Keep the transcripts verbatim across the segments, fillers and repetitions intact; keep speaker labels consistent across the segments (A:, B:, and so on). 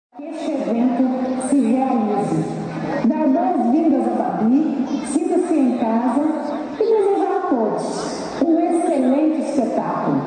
A: Que este evento se realize. Dar boas-vindas a Babi, sinta-se em casa e desejar a todos um excelente espetáculo.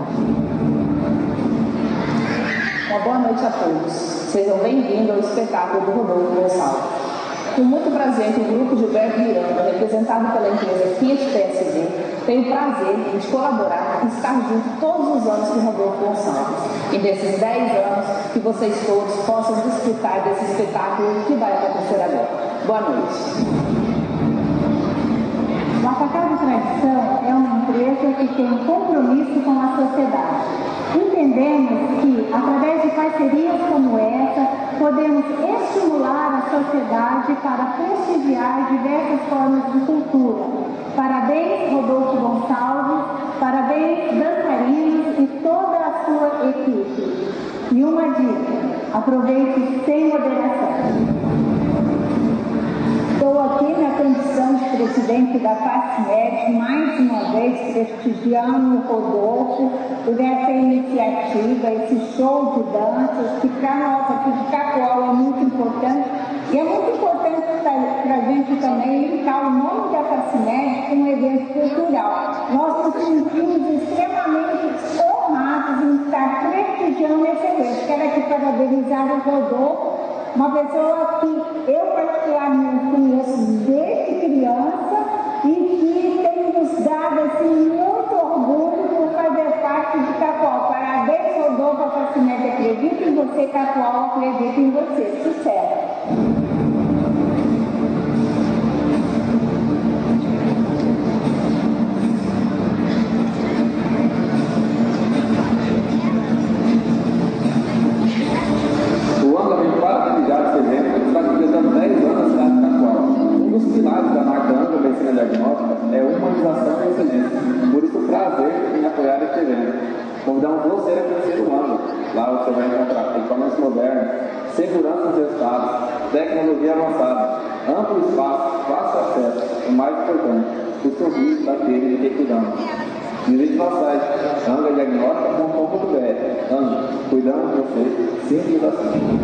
B: Uma boa noite a todos. Sejam bem-vindos ao espetáculo do Rodolfo Gonçalves. Com muito prazer que o grupo Gilberto Miranda, representado pela empresa Fiat P S D, tem o prazer de colaborar e estar junto todos os anos com o Rodolfo Gonçalves. E desses dez anos, que vocês todos possam desfrutar desse espetáculo que vai acontecer agora. Boa noite.
A: O Atacado Tradição é uma empresa que tem um compromisso com a sociedade. Entendemos que, através de parcerias como essa, podemos estimular a sociedade para prestigiar diversas formas de cultura. Parabéns, Rodolfo Gonçalves, parabéns, dançarinos e toda a sua equipe. E uma dica, aproveite sem moderação.
C: Estou aqui na condição de presidente da FACIMED, mais uma vez prestigiando o Rodolfo por essa iniciativa, esse show de danças, que para nós aqui de Cacoal é muito importante. E é muito importante para a gente também linkar o nome da FACIMED com um evento cultural. Nós nos sentimos extremamente honrados em estar prestigiando esse evento. Quero aqui parabenizar o Rodolfo, uma pessoa que eu particularmente conheço desde criança e que tem nos dado assim, muito orgulho por fazer parte de Cacoal. Parabéns, Rodolfo, a FACIMED acredita em você, Cacoal acredita em você. Sucesso!
D: É humanização e excelência. Por isso, o prazer em apoiar este evento. Convidamos você a conhecer o Anga. Lá você vai encontrar equipamentos modernos, segurança dos estados, tecnologia avançada, amplo espaço, fácil acesso, o mais importante, o sorriso daquele de que cuidamos. Visite nosso site, anga diagnóstica ponto com ponto br. Anga, cuidamos de você, simples assim.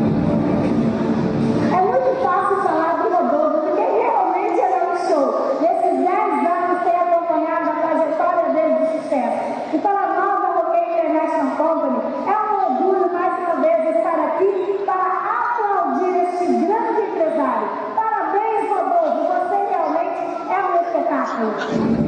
A: É muito fácil falar do Rodolfo, porque realmente ele é um show. Nesses dez anos tem acompanhado a trajetória dele de sucesso. E para nós, da Roquei International Company, é um orgulho mais uma vez estar aqui para aplaudir este grande empresário. Parabéns, Rodolfo, você realmente é um espetáculo.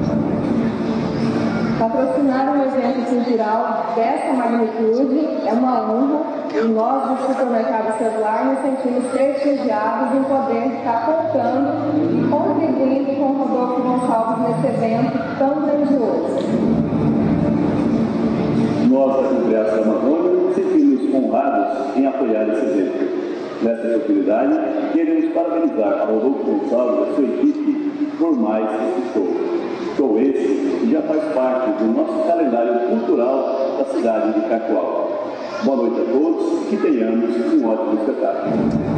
B: Patrocinar um evento cultural dessa magnitude é uma honra e nós do Supermercado Celular nos sentimos prestigiados em poder estar contando e contribuindo com o Rodolfo Gonçalves nesse evento tão grandioso.
E: Nós, da Congresso Amazônia, nos sentimos honrados em apoiar esse evento. Nessa oportunidade, queremos parabenizar ao Rodolfo Gonçalves e a sua equipe por mais esse show. Show esse que já faz parte do nosso calendário cultural da cidade de Cacoal. Boa noite a todos e que tenhamos um ótimo espetáculo.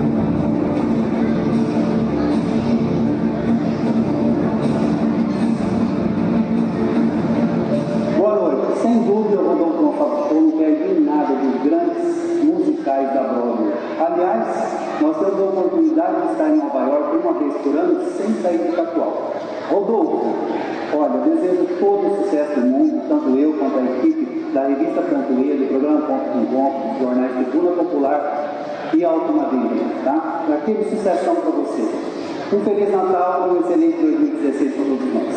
F: Boa noite. Sem dúvida, o Rodolfo Gonçalves não perde nada dos grandes musicais da Broadway. Aliás, nós temos a oportunidade de estar em Nova York uma vez por ano sem sair de Cacoal. Rodolfo, olha, eu desejo todo o sucesso do mundo, tanto eu quanto a equipe da revista Ponto E, do programa Ponto com Ponto, dos jornais Tribuna Popular e Alto Madeira, tá? Aquele sucessão para você. Um Feliz Natal e um excelente dois mil e dezesseis para todos nós.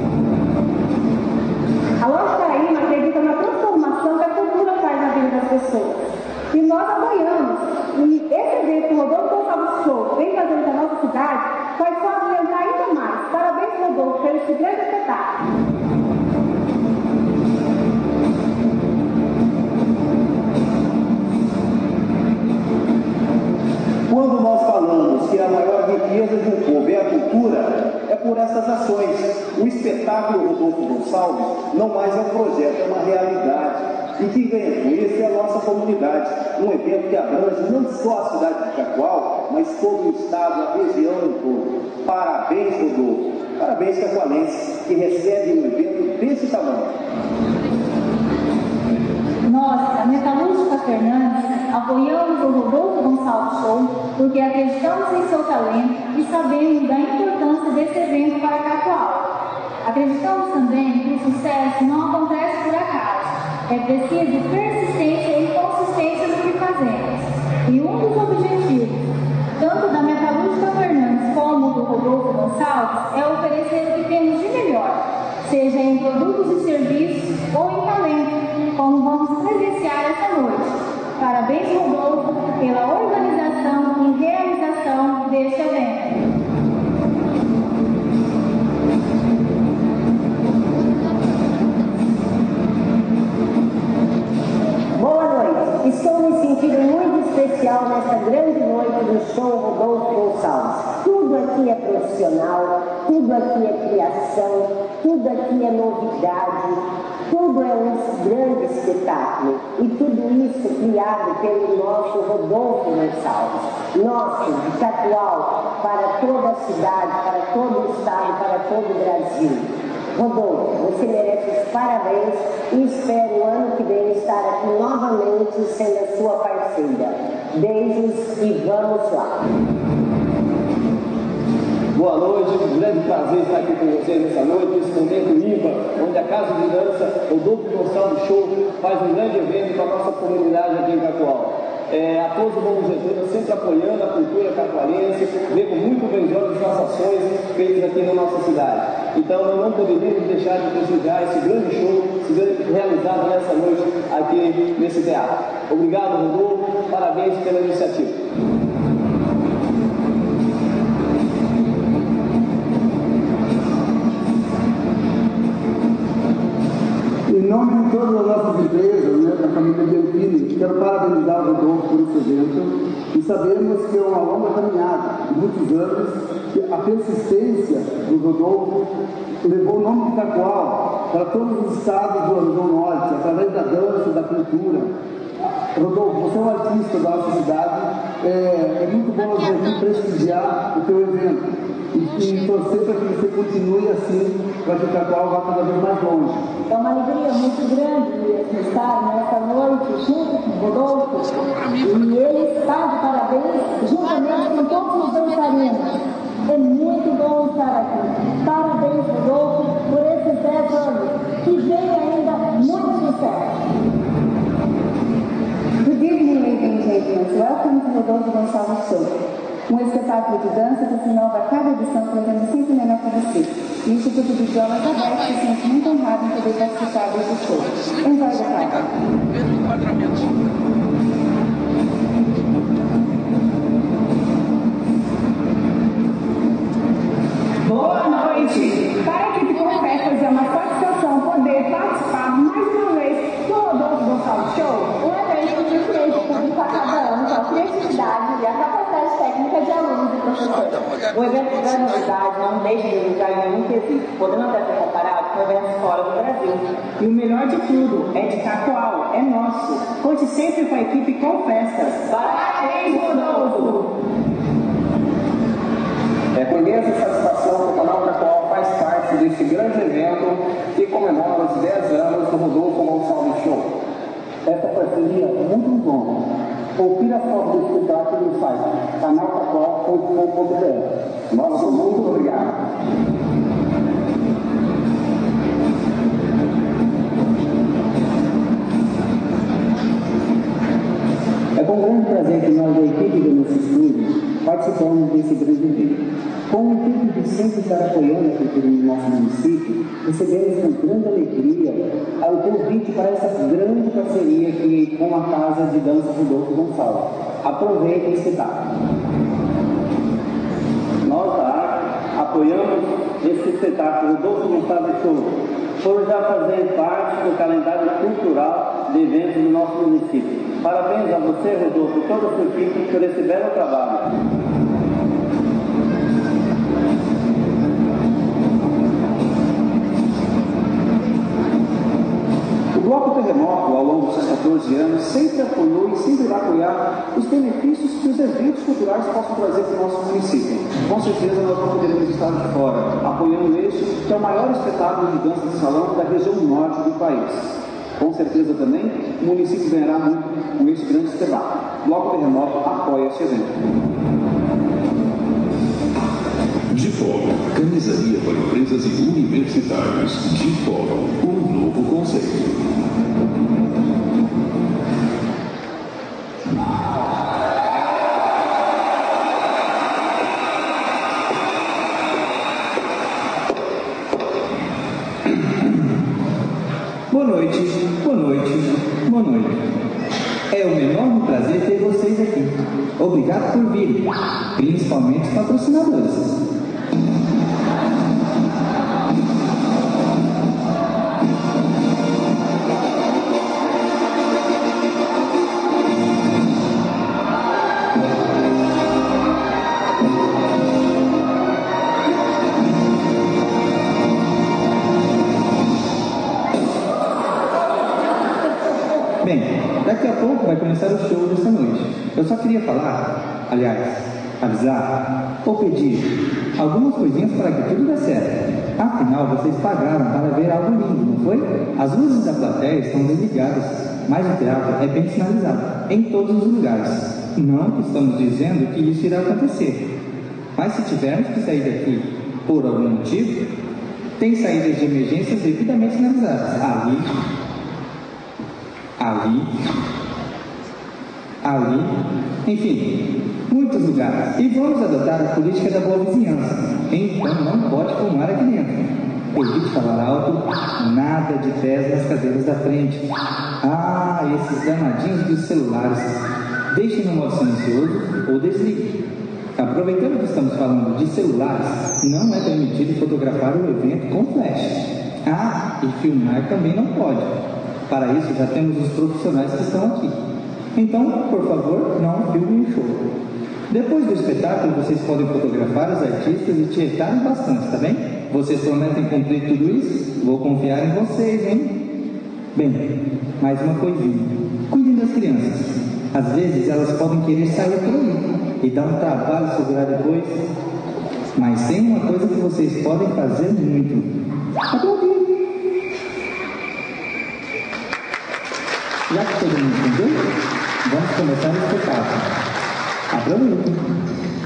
A: A Loja Caraína acredita na transformação que a cultura faz na vida das pessoas. E nós apoiamos. E esse evento, o Rodolfo Gonçalves Show, vem fazendo na nossa cidade, vai só aumentar ainda mais. Parabéns, Rodolfo, pelo esse grande espetáculo.
F: Quando nós falamos que a maior riqueza de um povo é a cultura, é por essas ações. O espetáculo Rodolfo Gonçalves não mais é um projeto, é uma realidade. E que vem com isso é a nossa comunidade. Um evento que abrange não só a cidade de Cacoal, mas todo o estado, a região em todo. Parabéns, Rodolfo. Parabéns, cacoalense, que recebe um evento desse tamanho.
A: Nós, a Metalúrgica Fernandes, apoiamos o Rodolfo Gonçalves Show, porque acreditamos em seu talento e sabemos da importância desse evento para Cacoal. Acreditamos também que o sucesso não acontece por acaso. É preciso persistência e consistência no que fazemos. E um dos objetivos, tanto da Metalúrgica Fernandes como do Rodolfo Gonçalves, é oferecer o que temos de melhor, seja em produtos e serviços ou em talento, como vamos presenciar essa noite. Parabéns, Rodolfo, pela organização e realização deste evento.
G: Boa noite. Estou me sentindo muito especial nesta grande noite do show Rodolfo Gonçalves. Tudo aqui é profissional, tudo aqui é criação, tudo aqui é novidade, tudo é um grande espetáculo. E tudo isso criado pelo nosso Rodolfo Gonçalves. Nosso, de Cacoal, para toda a cidade, para todo o estado, para todo o Brasil. Rodolfo, você merece os parabéns e espero o ano que vem estar aqui novamente sendo a sua parceira. Beijos e vamos lá!
H: Boa noite, um grande prazer estar aqui com vocês nessa noite, nesse momento ímpar, onde a Casa de Dança Rodolfo Gonçalves Show faz um grande evento para a nossa comunidade aqui em Cacoal. É, a todos os bons Jesus, sempre apoiando a cultura cacoalense, vê com muito bem olhos as ações feitas aqui na nossa cidade. Então, nós não poderíamos deixar de prestigiar esse grande show, esse grande realizado nessa noite aqui nesse teatro. Obrigado, Rodolfo, parabéns pela iniciativa.
F: Em nome de todas as nossas empresas, né, da família Bianchini, quero parabenizar o Rodolfo por esse evento e sabemos que é uma longa caminhada, de muitos anos, que a persistência do Rodolfo levou o nome de Cacoal para todos os estados do, do Norte, através da dança, da cultura. Rodolfo, você é um artista da nossa cidade, é, é muito bom nós aqui prestigiar o teu evento. E, e torcer para que você continue assim, para que o Cacoal vá cada vez mais longe.
A: É uma alegria muito grande estar nessa noite junto com o Rodolfo e ele está de parabéns juntamente com todos os dançarinos. É muito bom estar aqui. Parabéns, Rodolfo, por esses dez anos que vem ainda muito sucesso.
I: Good evening, ladies and gentlemen. Welcome to Rodolfo Gonçalves Show. Um espetáculo de dança que se inova a cada edição, trazendo sempre o melhor para você. E o Instituto de Idiomas Aberto se sente muito honrado em poder participar desse show. Enjoy the party.
C: Boa noite! Para a equipe Confetas é uma satisfação poder participar mais uma vez do Rodolfo Gonçalves Show.
A: Um evento que surpreende o público a cada ano com a criatividade e a capacidade técnica de alunos e professores.
B: O evento da novidade não deixa de brincar em nenhum quesito, podendo até ser comparado com eventos fora do Brasil.
C: E o melhor de tudo é de Cacoal, é nosso. Conte sempre com a equipe Confetas. Parabéns, Rodolfo!
D: É com imensa satisfação que o canal Cacoal faz parte deste grande evento que comemora os dez anos do Rodolfo Gonçalves Show.
F: Essa parceria é muito bom. Confira a foto do espetáculo no site canal cacoal ponto com ponto b r.
D: Nosso muito obrigado.
F: É com grande prazer que nós, da equipe do nosso estúdio, participamos desse grande evento. Com o intuito de sempre estar apoiando a cultura do nosso município, recebemos com grande alegria o convite para essa grande parceria aqui com a Casa de Dança Rodolfo Gonçalves. Aproveite esse espetáculo.
E: Nós da Arc apoiamos esse espetáculo Rodolfo Gonçalves Show, por já fazer parte do calendário cultural de eventos do nosso município. Parabéns a você, Rodolfo, e toda a sua equipe por esse belo trabalho.
F: O Bloco Terremoto, ao longo dos quatorze anos, sempre apoiou e sempre vai apoiar os benefícios que os eventos culturais possam trazer para o nosso município. Com certeza nós não poderemos estar de fora, apoiando este, que é o maior espetáculo de dança de salão da região norte do país. Com certeza também o município ganhará muito com esse grande espetáculo. Bloco Terremoto apoia este evento.
J: De Fórum, camisaria para empresas e universitários. De Fórum, um novo conceito.
K: Boa noite, boa noite, boa noite. É um enorme prazer ter vocês aqui. Obrigado por virem, principalmente os patrocinadores. Bem, daqui a pouco vai começar o show dessa noite. Eu só queria falar, aliás, avisar ou pedir algumas coisinhas para que tudo dê certo. Afinal, vocês pagaram para ver algo lindo, não foi? As luzes da plateia estão desligadas, mas o teatro é bem sinalizado, em todos os lugares. Não que estamos dizendo que isso irá acontecer. Mas se tivermos que sair daqui por algum motivo, tem saídas de emergência devidamente sinalizadas. Ali... ali, ali, enfim, muitos lugares. E vamos adotar a política da boa vizinhança. Então não pode fumar aqui dentro. Evite falar alto, nada de pés nas cadeiras da frente. Ah, esses danadinhos dos celulares. Deixem no modo silencioso ou desligue. Aproveitando que estamos falando de celulares, não é permitido fotografar o evento com flash. Ah, e filmar também não pode. Para isso, já temos os profissionais que estão aqui. Então, por favor, não filmem o show. Depois do espetáculo, vocês podem fotografar os artistas e tietarem bastante, tá bem? Vocês prometem cumprir tudo isso? Vou confiar em vocês, hein? Bem, mais uma coisinha. Cuidem das crianças. Às vezes, elas podem querer sair por aí e dar um trabalho segurar depois. Mas tem uma coisa que vocês podem fazer muito. Aplaudir. Já que todo mundo entendeu, vamos começar o espetáculo. Aproveita!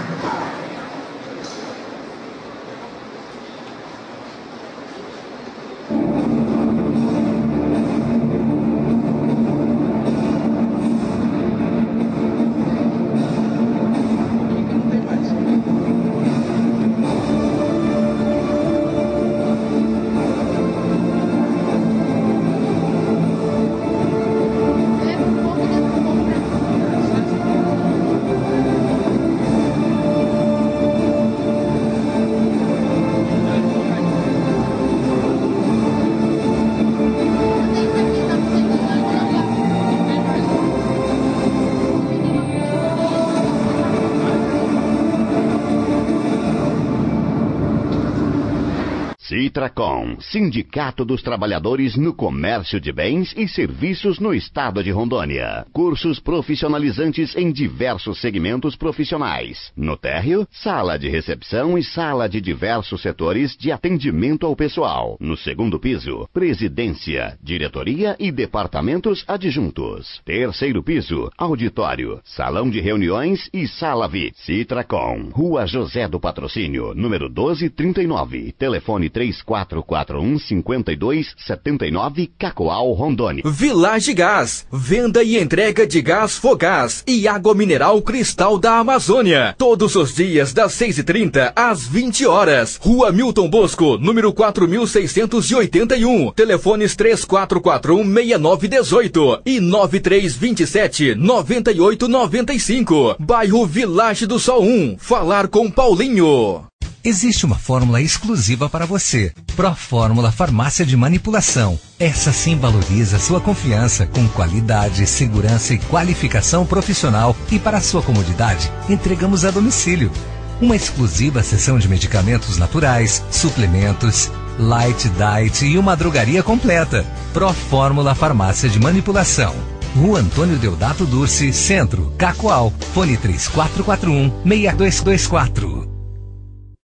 L: Citracom, Sindicato dos Trabalhadores no Comércio de Bens e Serviços no Estado de Rondônia. Cursos profissionalizantes em diversos segmentos profissionais. No térreo, sala de recepção e sala de diversos setores de atendimento ao pessoal. No segundo piso, presidência, diretoria e departamentos adjuntos. Terceiro piso, auditório, salão de reuniões e sala V I P. Citracom, Rua José do Patrocínio, número doze trinta e nove. Telefone três quatro quatro um, cinco dois sete nove, Cacoal, Rondônia.
M: Village Gás, venda e entrega de gás Fogás e água mineral Cristal da Amazônia. Todos os dias das seis e trinta às vinte horas. Rua Milton Bosco, número quatro mil seiscentos e oitenta e um. Telefones três quatro quatro um, seis nove um oito e nove três dois sete, nove oito nove cinco. Bairro Village do Sol um. Falar com Paulinho.
N: Existe uma fórmula exclusiva para você. Profórmula Farmácia de Manipulação. Essa sim valoriza sua confiança com qualidade, segurança e qualificação profissional. E para sua comodidade, entregamos a domicílio. Uma exclusiva seção de medicamentos naturais, suplementos, light diet e uma drogaria completa. Profórmula Farmácia de Manipulação. Rua Antônio Deodato Dursi, Centro, Cacoal. Fone três quatro quatro um, seis dois dois quatro.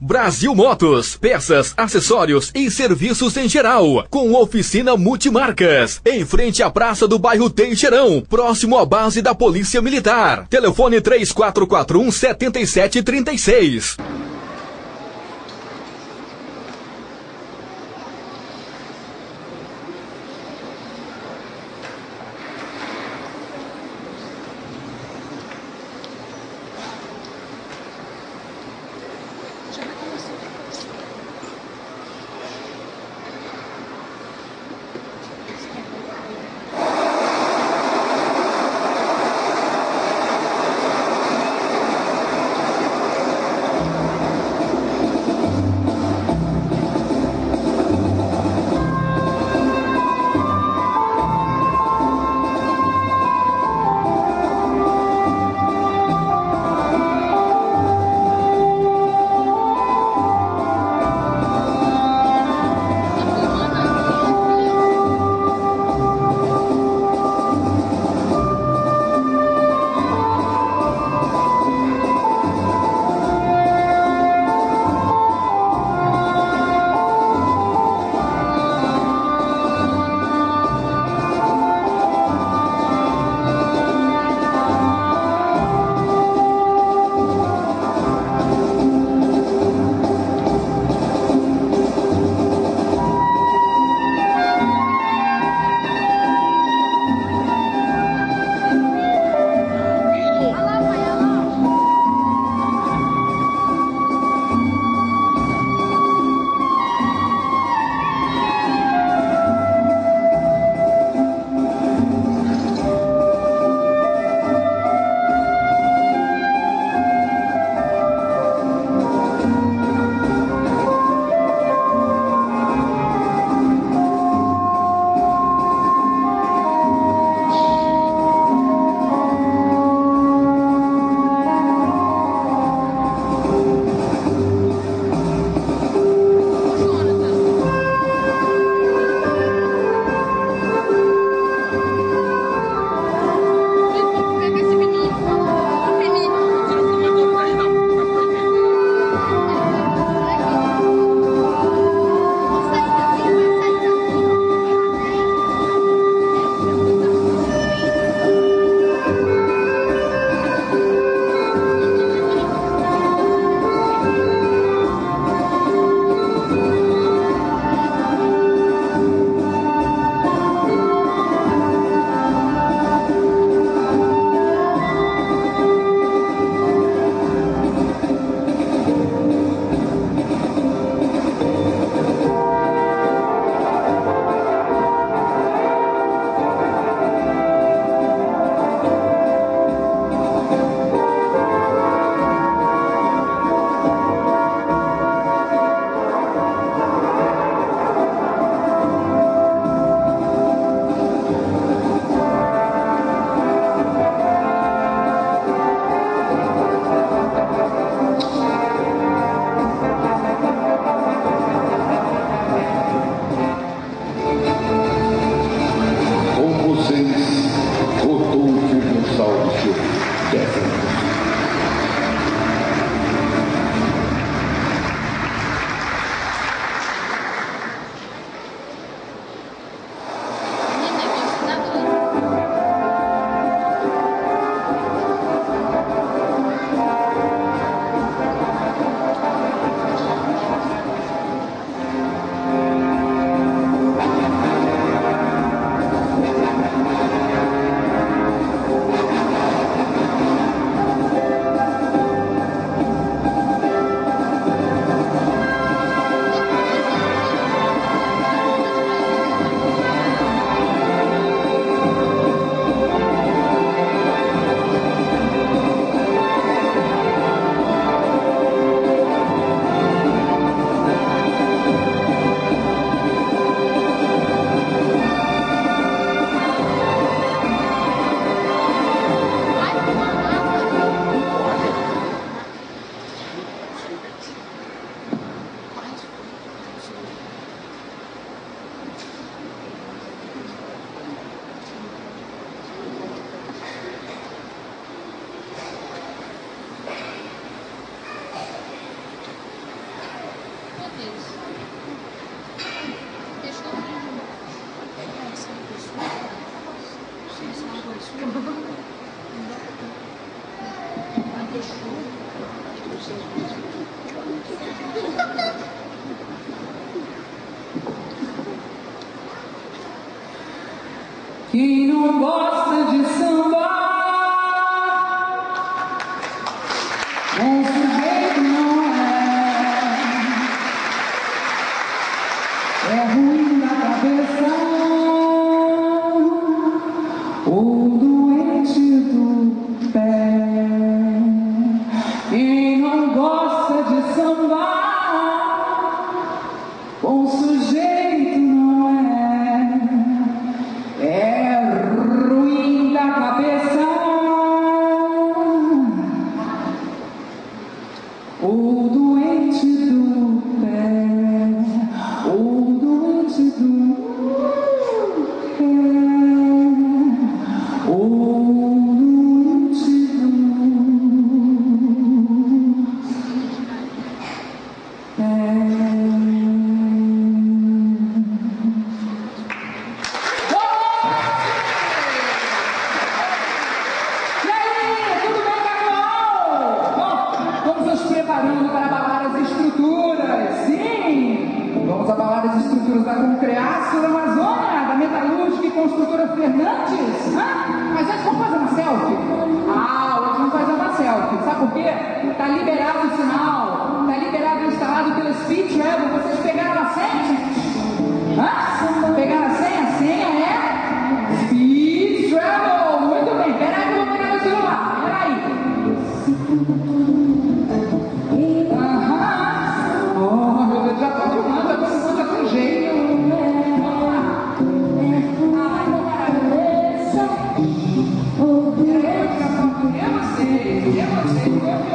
M: Brasil Motos, peças, acessórios e serviços em geral, com oficina multimarcas, em frente à praça do bairro Teixeirão, próximo à base da Polícia Militar. Telefone três quatro quatro um, sete sete três seis.
O: Quem não gosta de samba, bom sujeito não é. É ruim da cabeça ou doente do pé. Quem não gosta de samba, bom sujeito não é. É ruim da cabeça ou doente do pé, ou doente do pé, ou doente do pé. Preparando para abalar as estruturas, sim! Vamos abalar as estruturas da Concreaço da Amazônia, da Metalúrgica e Construtora Fernandes. Hã? Mas antes, vamos fazer uma selfie? Ah, hoje vamos fazer uma selfie. Sabe por quê? Tá liberado o sinal, tá liberado e instalado pelo Speed Travel. Vocês pegaram a senha, gente? Hã? Pegaram a senha? A senha é Speed Travel. Muito bem, peraí que eu vou pegar meu celular. Peraí. Oh, meu Deus, já tô filmando, já tô filmando, já tem jeito. Vamos lá. É você, é você,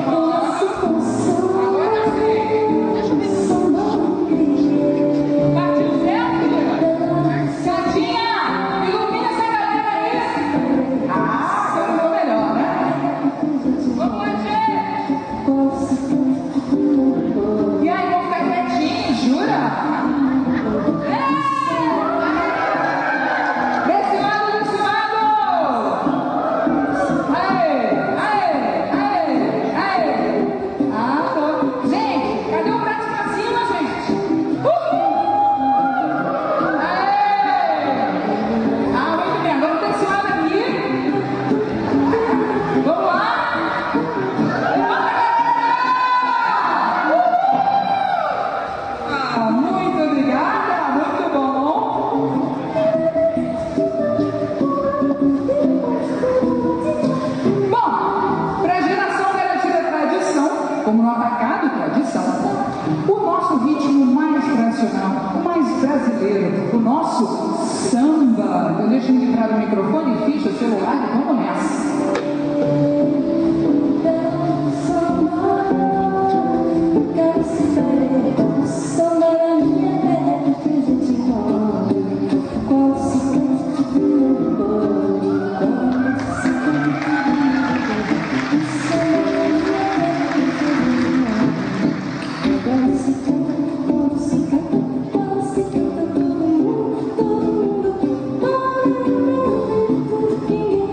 O: agora sei. Deixa eu ver se são partiu certo? Gatinha, ilumina essa galera aí. Ah, agora ficou melhor, né? Vamos lá, gente. E aí, vou ficar quietinho, jura? É! Desse lado, desse lado! Aê, aê, aê, aê! Ah, tô. Gente, cadê o braço pra cima, gente? Uhul! Aê! Ah, muito bem, agora desse lado aqui. Vamos lá! Muito obrigada, muito bom. Bom, para a geração garantida tradição, como no atacado tradição, o nosso ritmo mais tradicional, o mais brasileiro, o nosso samba. Então deixa eu me livrar do microfone, ficha, celular e vamos nessa.
A: Thank you.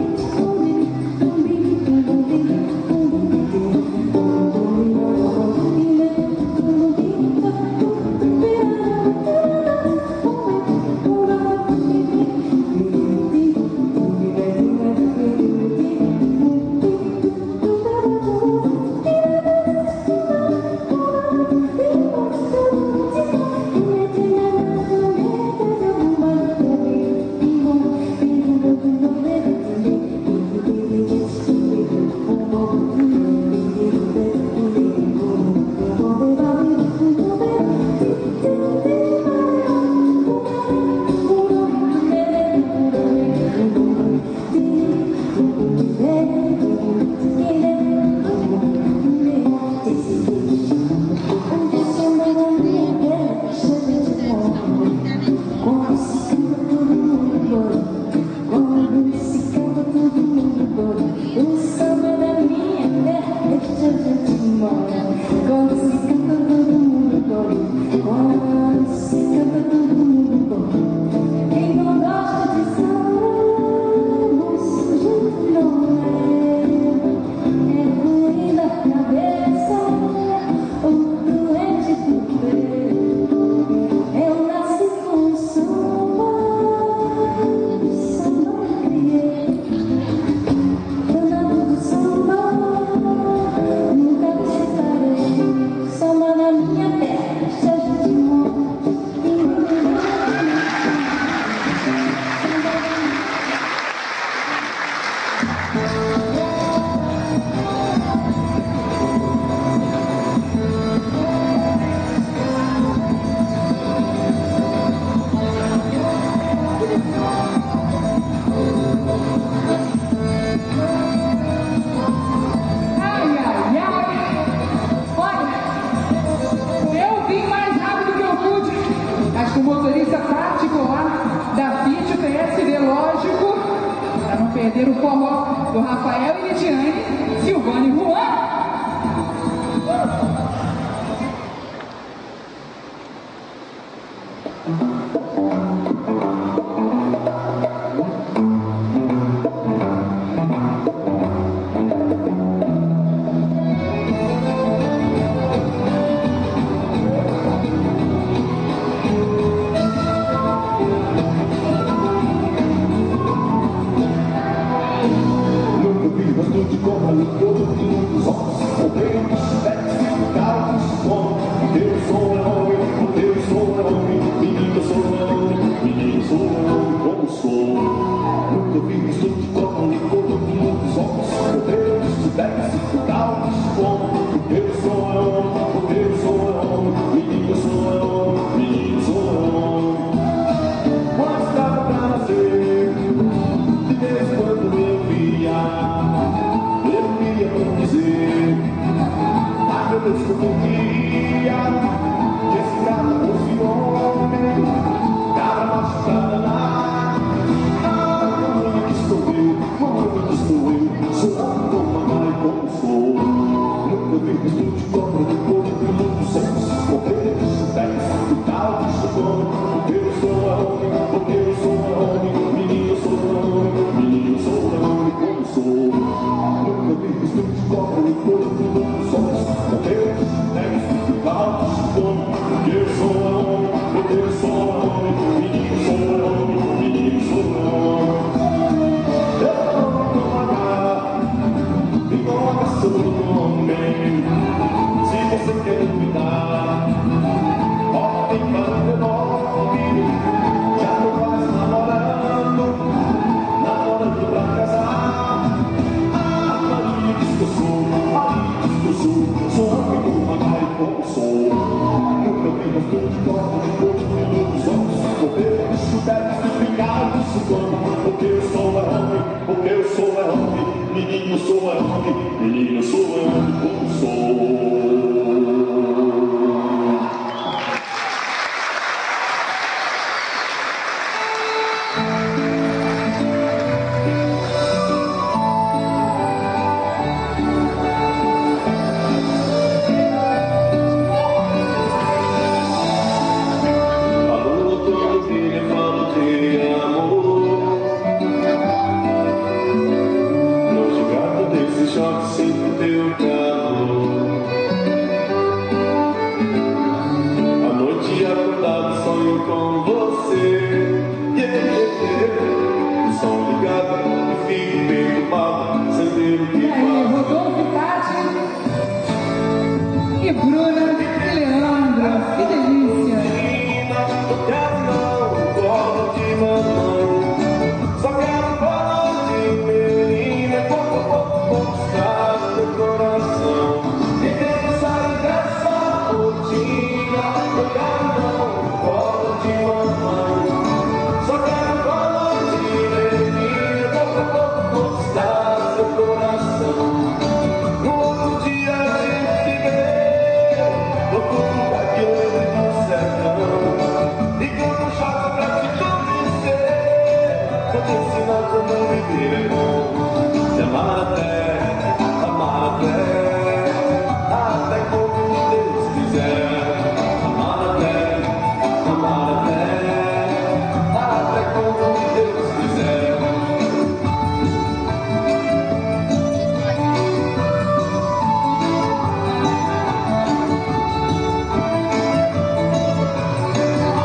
O: O motorista particular da Fiat P S V, lógico, para não perder o forró do Rafael e Lidiane, Silvane e Juan.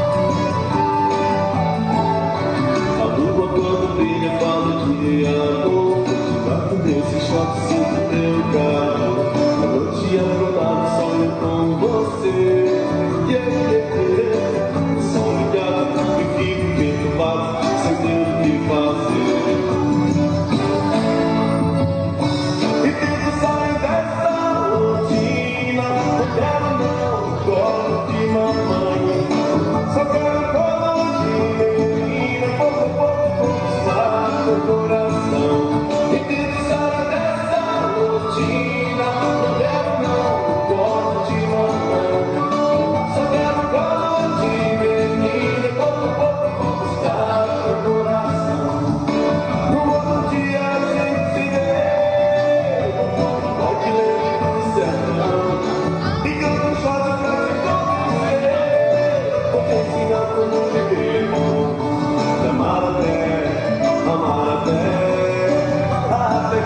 P: A lua quando brilha fala de amor.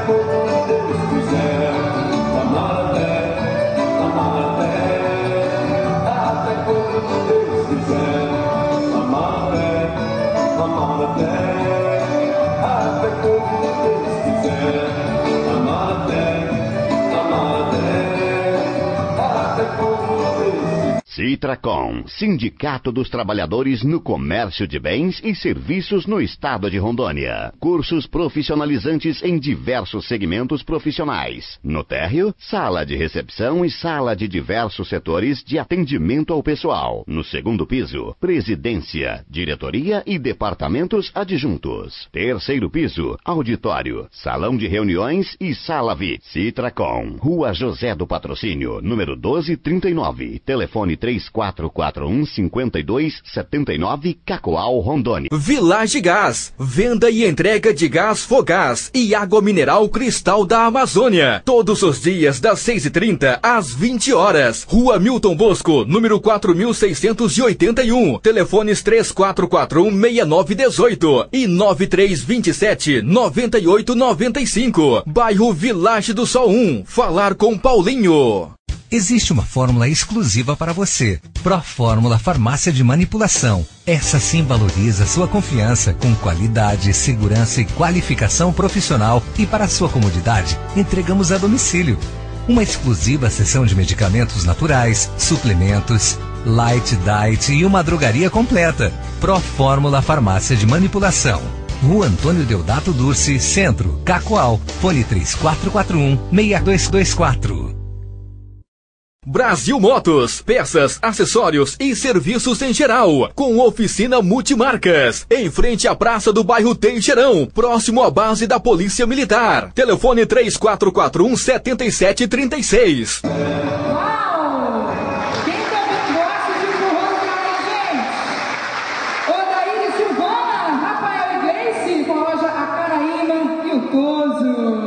E: como Deus quiser. Amar até, amar até, até como Deus quiser. Amar até, amar até, até como Deus quiser. Amar até, amar até, até como Deus quiser.
L: Citracom, Sindicato dos Trabalhadores no Comércio de Bens e Serviços no Estado de Rondônia. Cursos profissionalizantes em diversos segmentos profissionais. No térreo, sala de recepção e sala de diversos setores de atendimento ao pessoal. No segundo piso, presidência, diretoria e departamentos adjuntos. Terceiro piso, auditório, salão de reuniões e sala V I P. Citracom, Rua José do Patrocínio, número doze trinta e nove. Telefone três quatro quatro um, cinco dois sete nove, Cacoal, Rondônia.
M: Village Gás, venda e entrega de gás Fogás e água mineral Cristal da Amazônia. Todos os dias das seis e trinta às vinte horas. Rua Milton Bosco, número quatro mil seiscentos e oitenta e um. Telefones três quatro quatro um, seis nove um oito e nove três dois sete, nove oito nove cinco. Bairro Village do Sol um. Falar com Paulinho.
N: Existe uma fórmula exclusiva para você. Pró-Fórmula Farmácia de Manipulação. Essa sim valoriza sua confiança com qualidade, segurança e qualificação profissional. E para sua comodidade, entregamos a domicílio. Uma exclusiva seção de medicamentos naturais, suplementos, light diet e uma drogaria completa. Pró-Fórmula Farmácia de Manipulação. Rua Antônio Deodato Dursi, Centro, Cacoal. Fone três quatro quatro um, seis dois dois quatro.
M: Brasil Motos, peças, acessórios e serviços em geral, com oficina multimarcas, em frente à praça do bairro Teixeirão, próximo à base da Polícia Militar. Telefone três quatro quatro um, sete sete três seis.
O: Uau! Quem também gosta de empurrão de ar, gente? Odair e Silvana, Rafael Iglesias, com a loja A Caraína e o Toso.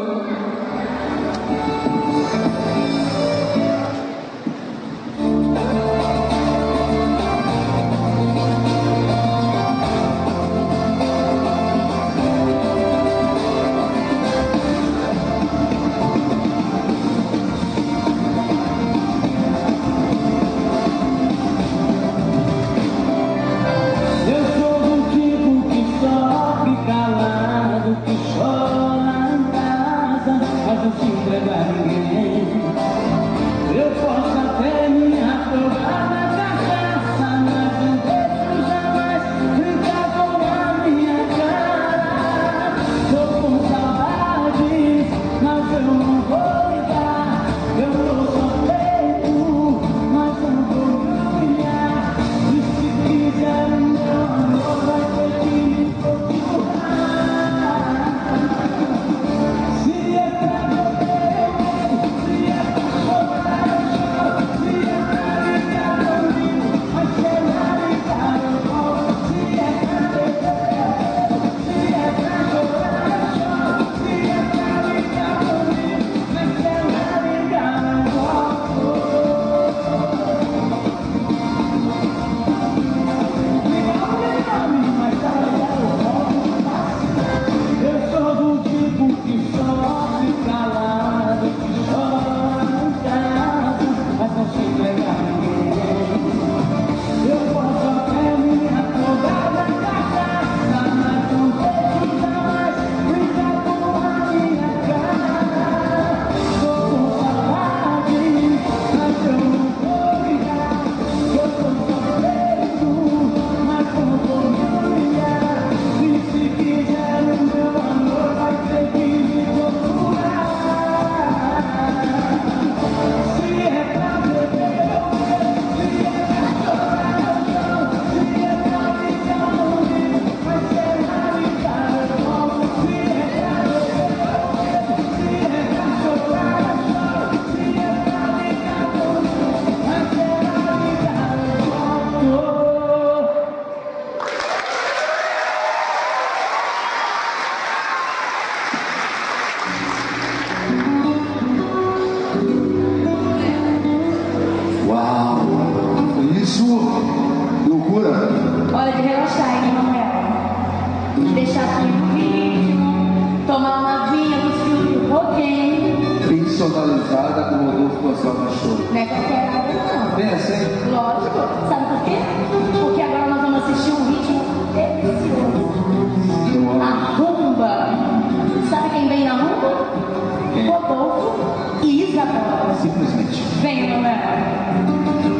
P: personalizada com o Rodolfo Gonçalves Show.
A: Não é qualquer área, não.
P: Pensa, hein?
A: Lógico. Sabe por quê? Porque agora nós vamos assistir um ritmo delicioso. A rumba. Sabe quem vem na rumba?
P: Quem?
A: Rodolfo e Isabela.
P: Simplesmente.
A: Vem, Manuel.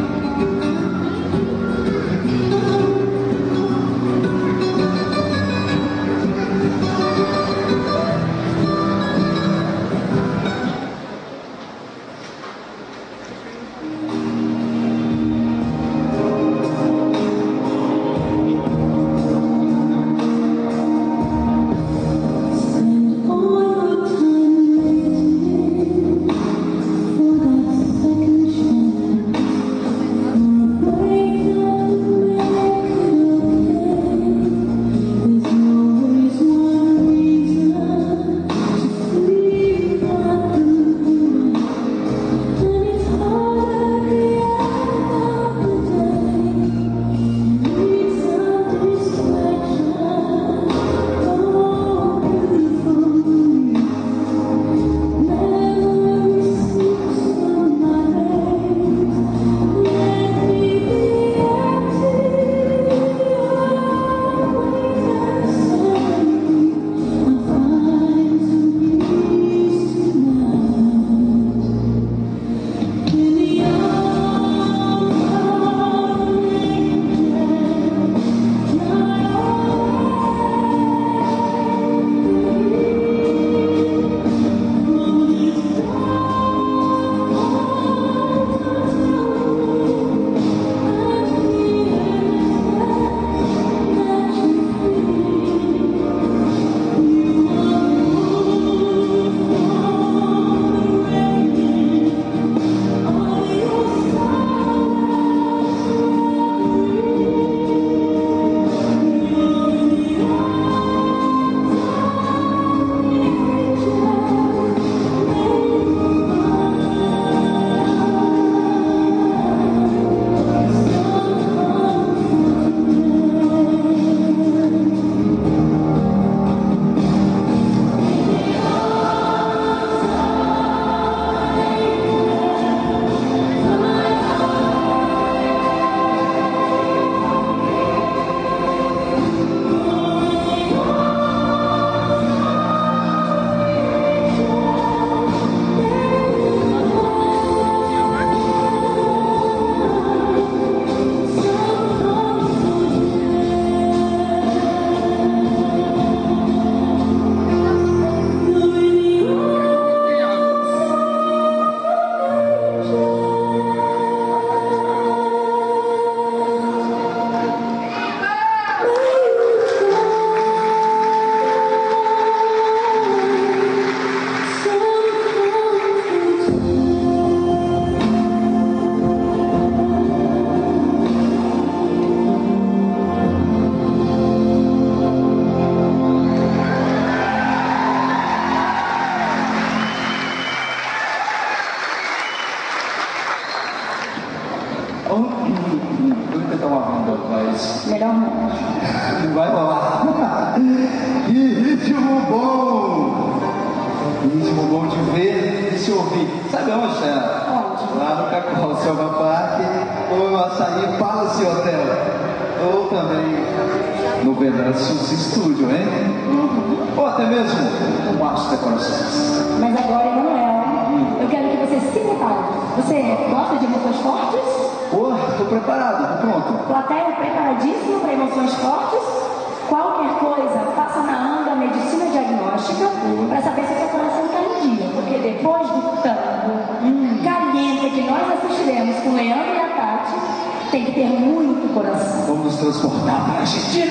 P: Melhor não. Não vai rolar. Que ritmo bom! Que ritmo bom de ver e se ouvir. Sabe onde, Xana? Onde? Lá no Cacau Selva Park, ou no Açaí Palace Hotel. Ou também no Venâncio Studio, hein? Uhum. Ou até mesmo no Márcio Decorações.
A: Mas agora, Emanuel, hum. eu quero que você se prepare. Você gosta de emoções fortes?
P: Pô, estou preparado, tô pronto.
A: Plateia preparadíssimo para emoções fortes. Qualquer coisa, passa na anda medicina diagnóstica para saber se o seu coração está em dia. Porque depois do tango hum. caliente que nós assistiremos com o Leandro e a Tati, tem que ter muito coração.
P: Vamos nos transportar para a Argentina!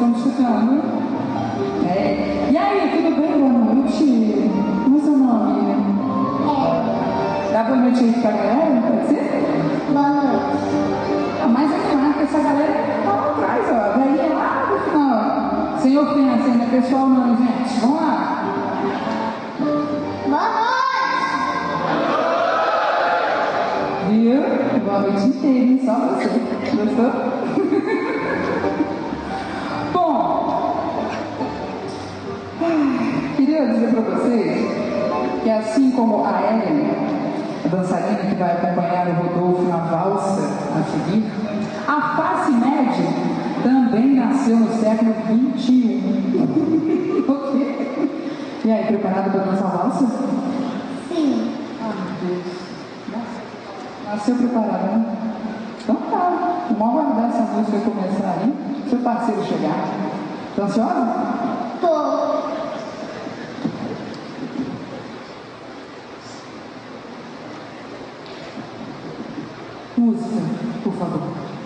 O: estamos escutando. É. E aí, tudo bem? Boa noite. Como é seu nome? É. Dá boa noite aí pra galera, pode ser? Boa noite. Ah, mais animado, porque essa galera tá lá atrás, ó. Daí lá no final. Sem ofensa, né, pessoal? Não, gente. Vamos lá. Boa noite. Viu? Boa noite inteira, hein? Só você. Gostou? Queria dizer para vocês que, assim como a Ellen, a dançarina que vai acompanhar o Rodolfo na valsa a seguir, a face média também nasceu no século vinte e um. Ok? E aí, preparado para dançar a valsa? Sim. Ah, meu Deus. Nasceu preparado, né? Então tá. Vamos aguardar essa música começar aí. Seu parceiro chegar. Tá ansiosa? Tô. Música, por favor.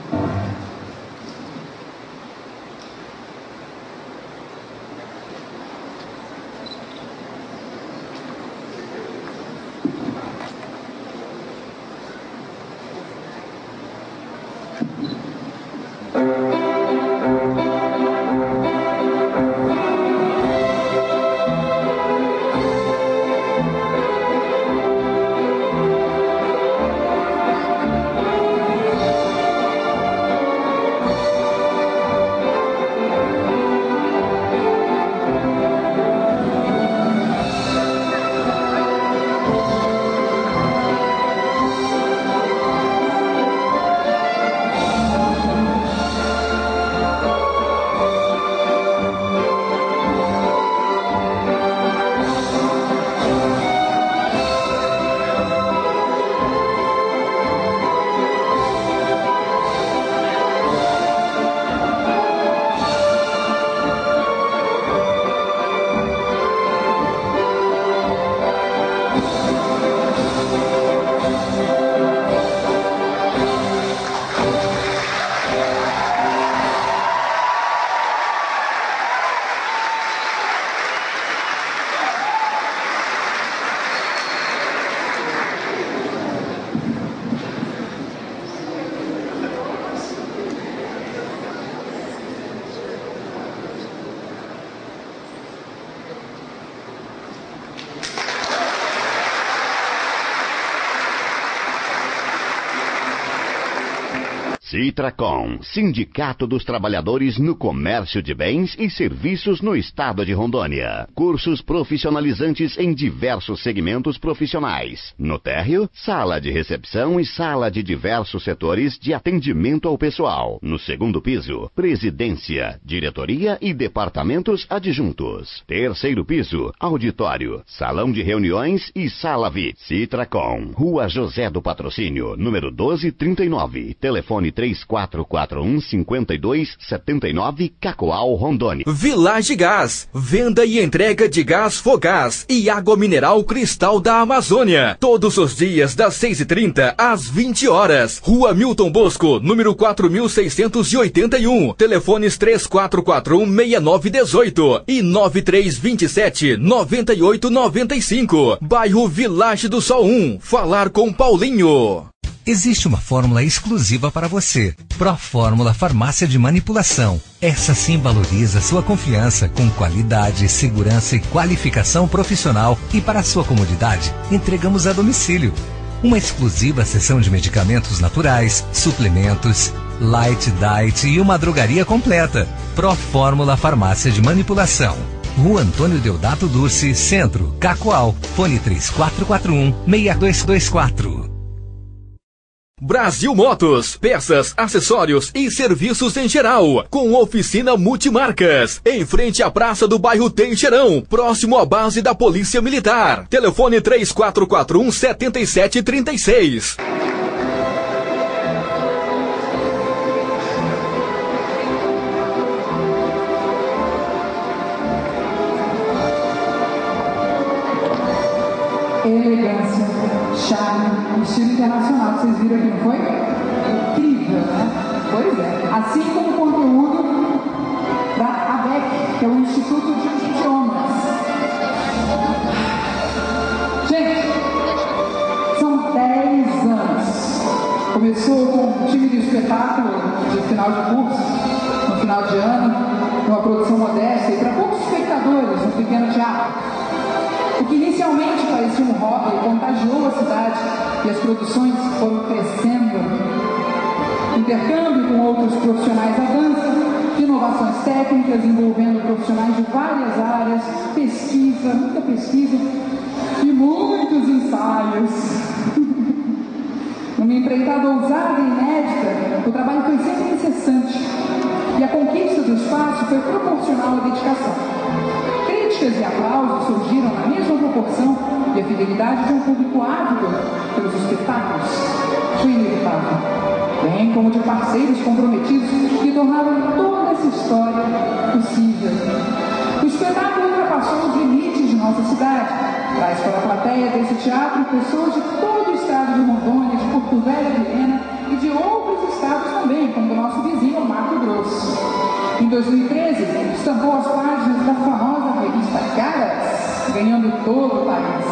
L: Citracom, Sindicato dos Trabalhadores no Comércio de Bens e Serviços no Estado de Rondônia. Cursos profissionalizantes em diversos segmentos profissionais. No térreo, sala de recepção e sala de diversos setores de atendimento ao pessoal. No segundo piso, presidência, diretoria e departamentos adjuntos. Terceiro piso, auditório, salão de reuniões e sala V I P. Citracom, Rua José do Patrocínio, número doze trinta e nove. Telefone três quatro quatro um, cinco dois sete nove, Cacoal, Rondônia.
M: Village Gás, venda e entrega de gás Fogás e água mineral Cristal da Amazônia. Todos os dias das seis e trinta às vinte horas. Rua Milton Bosco, número quatro mil seiscentos e oitenta e um. Telefones três quatro quatro um, seis nove um oito e nove três dois sete, nove oito nove cinco. Bairro Village do Sol um. Falar com Paulinho.
N: Existe uma fórmula exclusiva para você. Pró-Fórmula Farmácia de Manipulação. Essa sim valoriza sua confiança com qualidade, segurança e qualificação profissional. E para sua comodidade, entregamos a domicílio. Uma exclusiva seção de medicamentos naturais, suplementos, light diet e uma drogaria completa. Pró-Fórmula Farmácia de Manipulação. Rua Antônio Deodato Dursi, Centro, Cacoal. Fone três quatro quatro um, seis dois dois quatro.
M: Brasil Motos, peças, acessórios e serviços em geral, com oficina multimarcas, em frente à praça do bairro Teixeirão, próximo à base da Polícia Militar. Telefone três quatro quatro um, sete sete três seis.
O: Elegância, charme, estilo internacional, vocês viram aqui, não foi? Incrível, né? Pois é. Assim como o conteúdo da final de curso, no final de ano, uma produção modesta e para poucos espectadores no pequeno teatro. O que inicialmente parecia um hobby contagiou a cidade e as produções foram crescendo. Intercâmbio com outros profissionais da dança, inovações técnicas envolvendo profissionais de várias áreas, pesquisa, muita pesquisa e muitos ensaios. Numa empreitada ousada e inédita, o trabalho foi sempre incessante e a conquista do espaço foi proporcional à dedicação. Críticas e aplausos surgiram na mesma proporção e a fidelidade de um público ávido pelos espetáculos foi inevitável, bem como de parceiros comprometidos que tornaram toda essa história possível. O espetáculo ultrapassou os limites de nossa cidade, traz para a plateia desse teatro pessoas de todo o estado de Rondônia, de Porto Velho, Vilhena e de outros estados também, como o nosso vizinho Mato Grosso. Em dois mil e treze, estampou as páginas da famosa revista Caras, ganhando todo o país.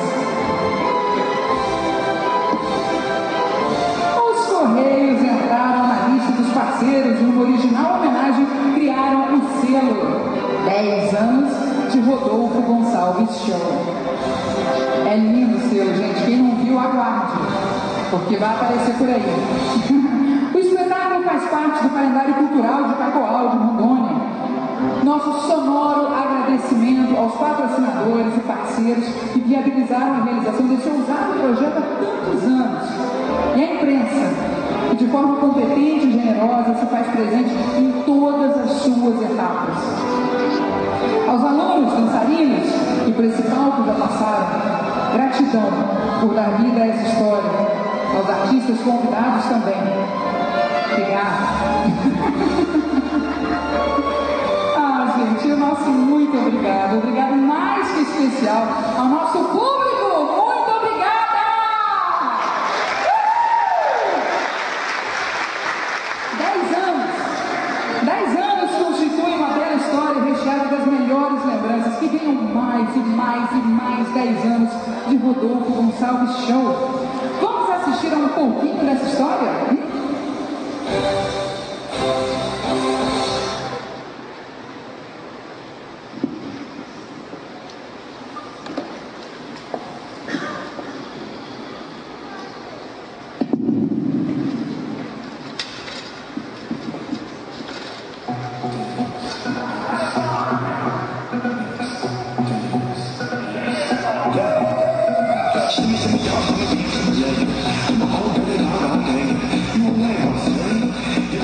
O: Os Correios entraram na lista dos parceiros e uma original homenagem criaram o selo dez anos de Rodolfo Gonçalves Show. É lindo o selo, gente. Quem não viu, aguarde, porque vai aparecer por aí. O espetáculo faz parte do calendário cultural de Cacoal, de Rondônia. Nosso sonoro agradecimento aos patrocinadores e parceiros que viabilizaram a realização desse ousado projeto há tantos anos. E a imprensa, que de forma competente e generosa se faz presente em todas as suas etapas. Aos alunos, dançarinos que por esse palco já passaram, gratidão por dar vida a essa história. Aos artistas convidados também. Obrigada. Ah, gente, o nosso muito obrigado. Obrigado mais que especial ao nosso público. Muito obrigada! Dez anos. Dez anos constituem uma bela história recheada das melhores lembranças. Que venham mais e mais e mais dez anos de Rodolfo Gonçalves Show. Vamos assistir a um pouquinho dessa história? Hum?
Q: Yeah.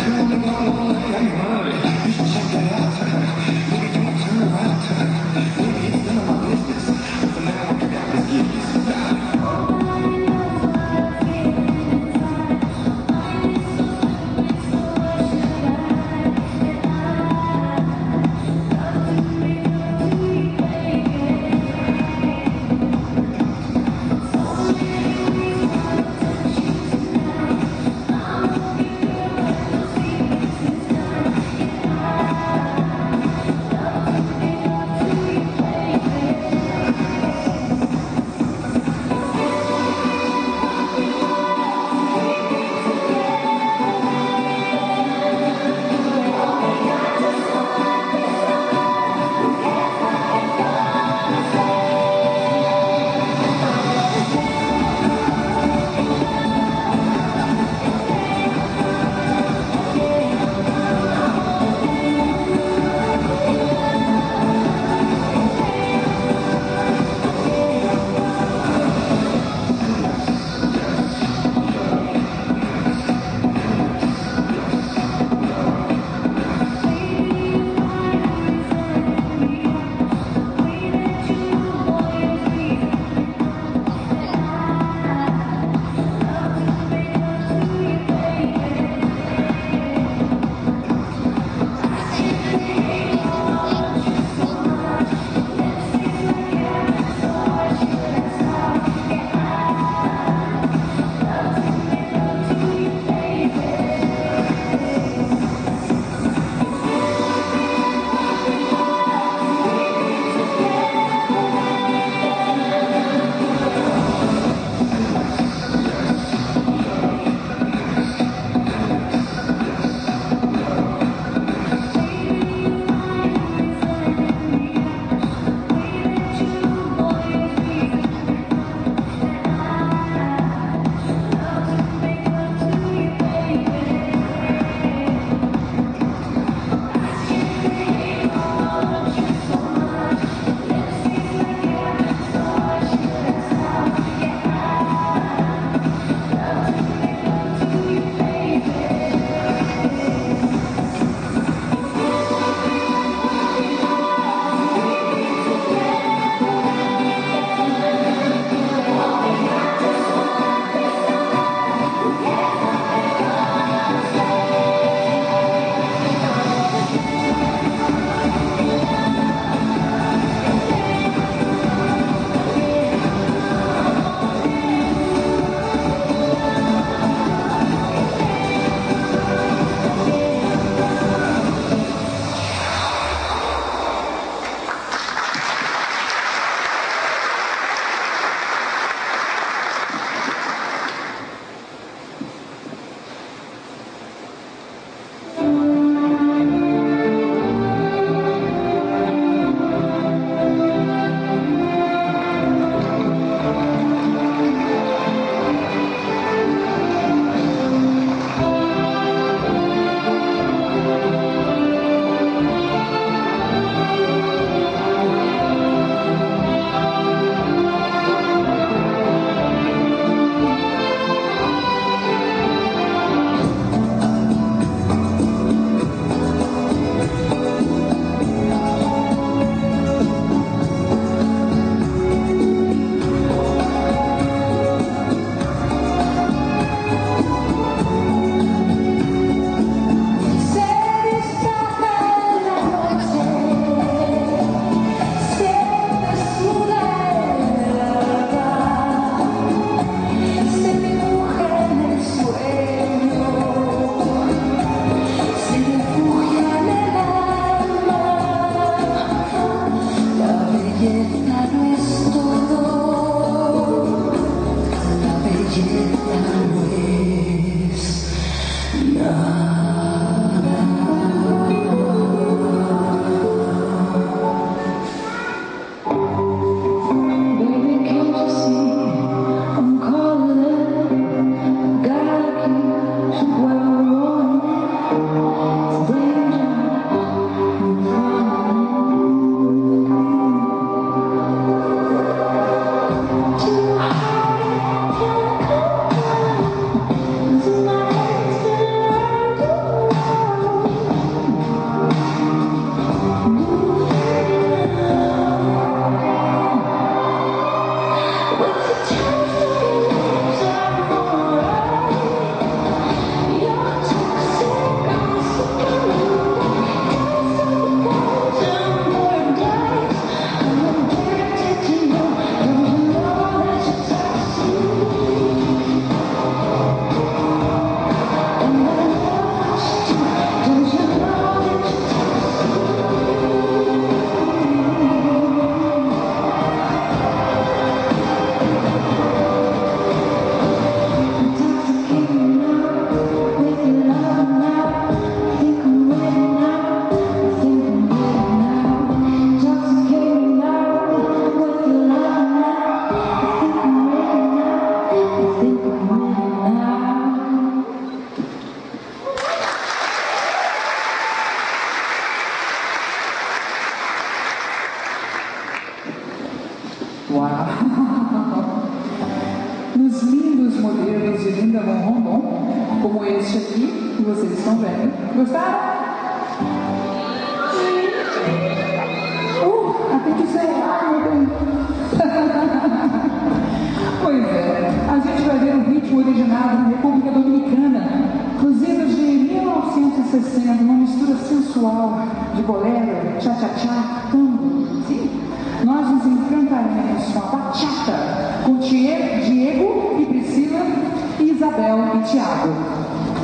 O: Uau! Nos lindos modelos de Linda Von Rondon, como este aqui, que vocês estão vendo. Gostaram? Uh, até que celular, meu bem. Pois é, a gente vai ver um ritmo originado na República Dominicana, nos idos de mil novecentos e sessenta, uma mistura sensual de bolero, tchá-tchá-tchá, tango. Sim, nós nos encantaremos com a bachata, com Diego e Priscila, e Isabel e Tiago.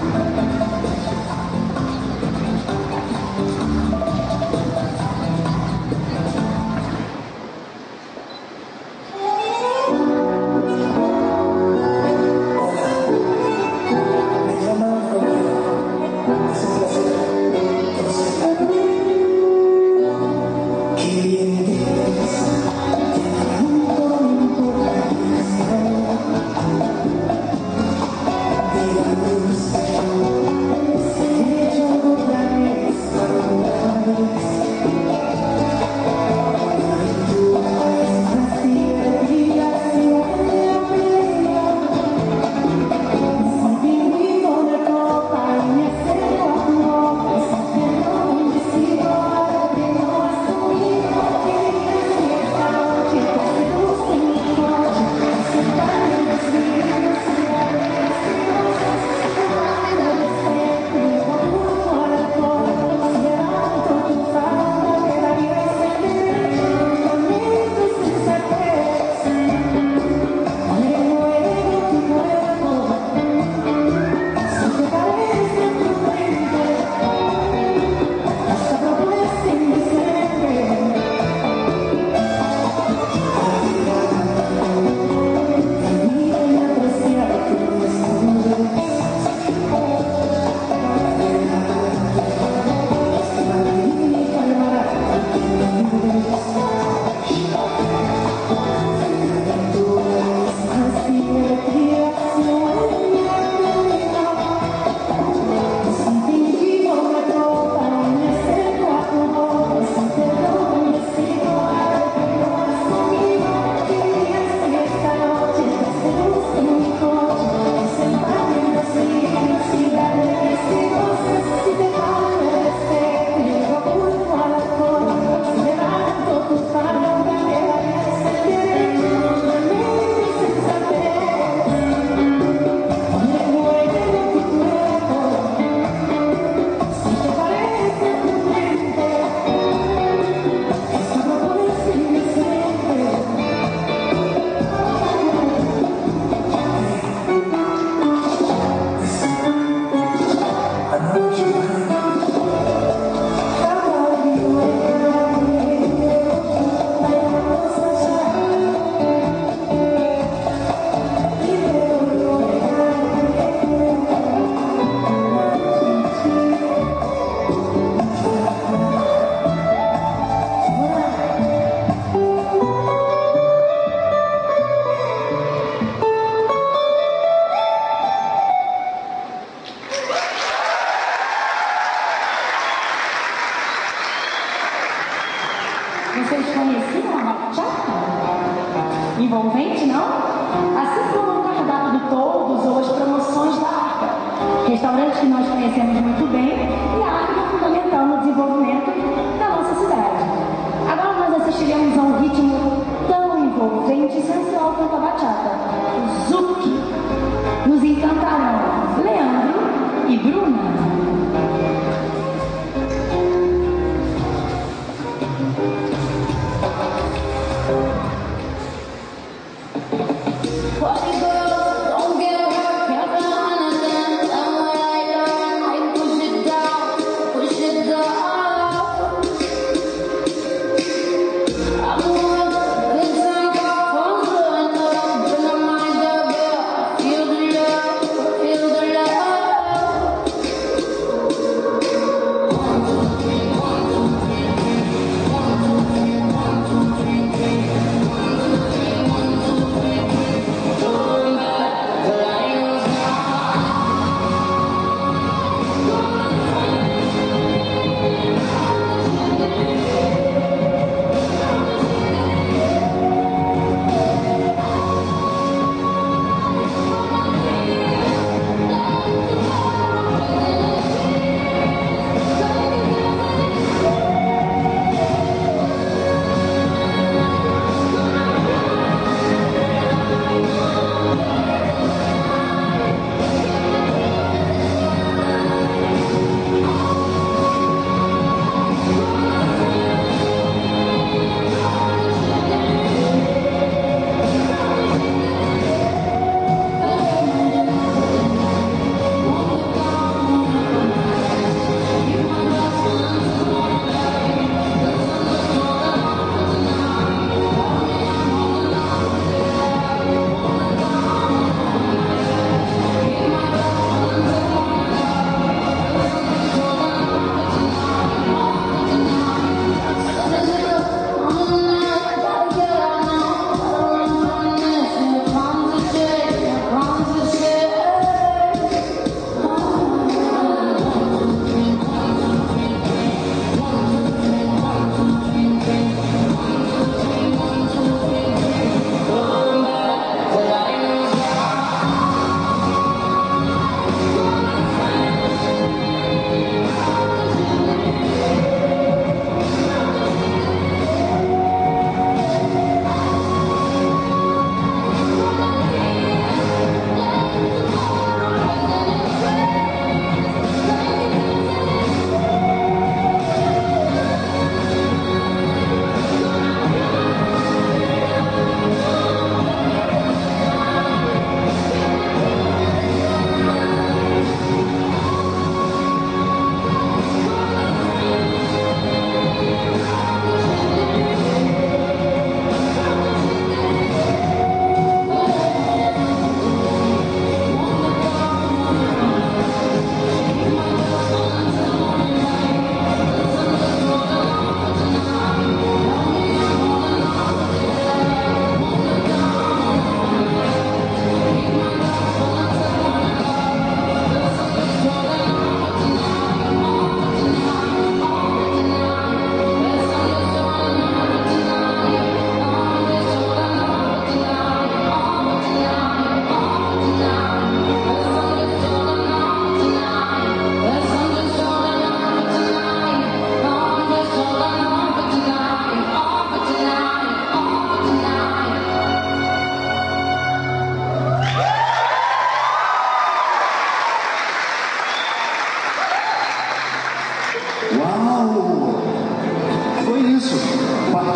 A: Vocês conheciam a bachata? Envolvente, não? Assim como o cardápio do Todos ou as promoções da Arca. Restaurantes que nós conhecemos muito bem e a Arca é fundamental no desenvolvimento da nossa cidade. Agora nós assistiremos a um ritmo tão envolvente e sensual quanto a bachata. O Zouk. Nos encantarão Leandro e Bruna.
Q: Don't get hurt,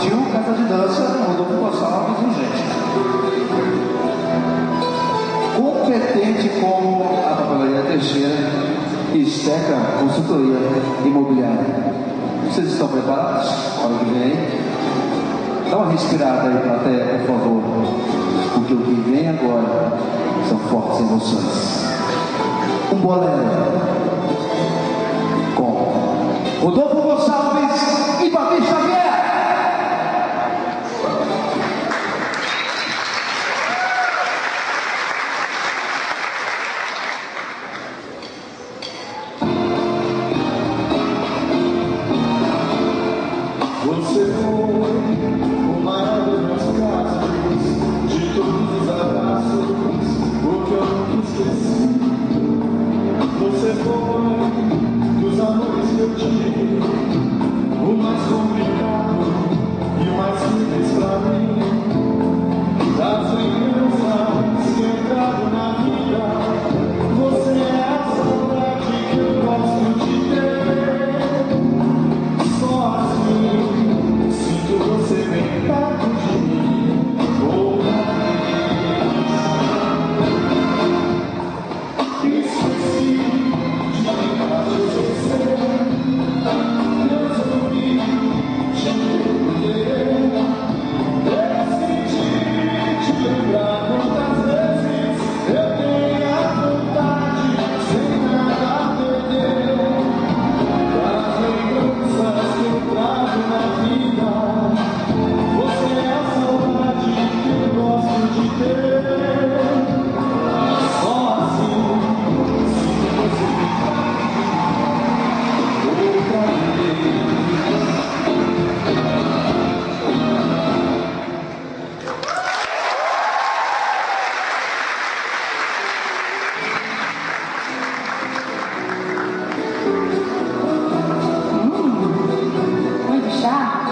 P: infantil, casa de dança, Rodolfo Gonçalves, urgente. Competente como a papelaria Teixeira e Esteca Consultoria Imobiliária. Vocês estão preparados? Hora que vem. Dá uma respirada aí, plateia, por favor. Porque o que vem agora são fortes emoções. Um bolero com Rodolfo Gonçalves e Babi Xavier.
Q: Você foi o maior dos meus casos, de todos os abraços, o que eu nunca esqueci. Você foi dos amores que eu tive, o mais complicado e o mais simples pra mim. Das lembranças que entraram na vida, você é a saudade que eu gosto de ter. Só assim sinto você bem perto de mim. Outra vez esqueci de tentar te esquecer. Resolvi te recolher. Decidi te lembrar quantas vezes eu tenho a vontade sem nada a perder. Das lembranças que eu trago na vida, você é a saudade que eu gosto de ter. Só assim sinto você outra vez.
A: Muito chá.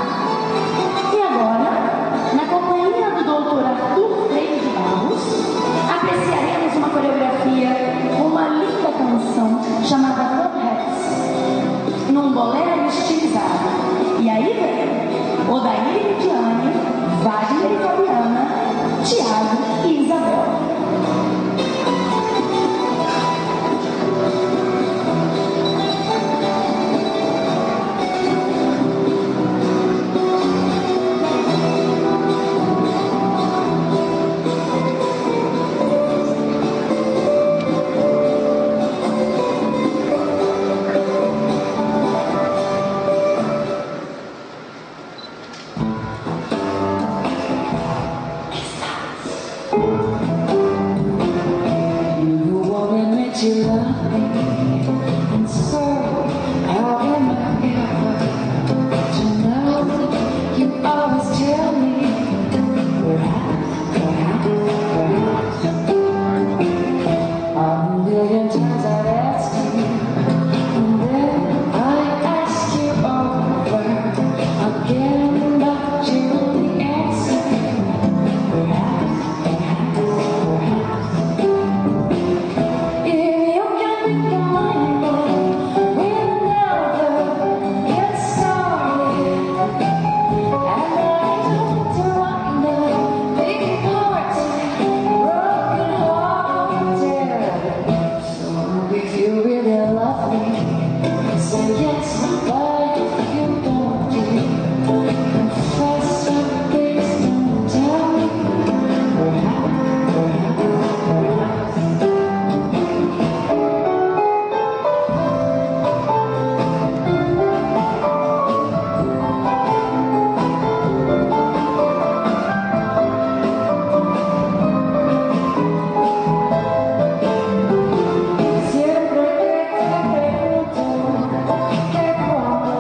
A: E agora, na companhia do doutor Arthur Freire de Barros, apreciaremos uma coreografia com uma linda canção chamada Correx, num bolero estilizado. E aí vem Odair e Lidiane, Wagner e Fabiana, Tiago e Isabel.
Q: Siempre te pregunto que cuando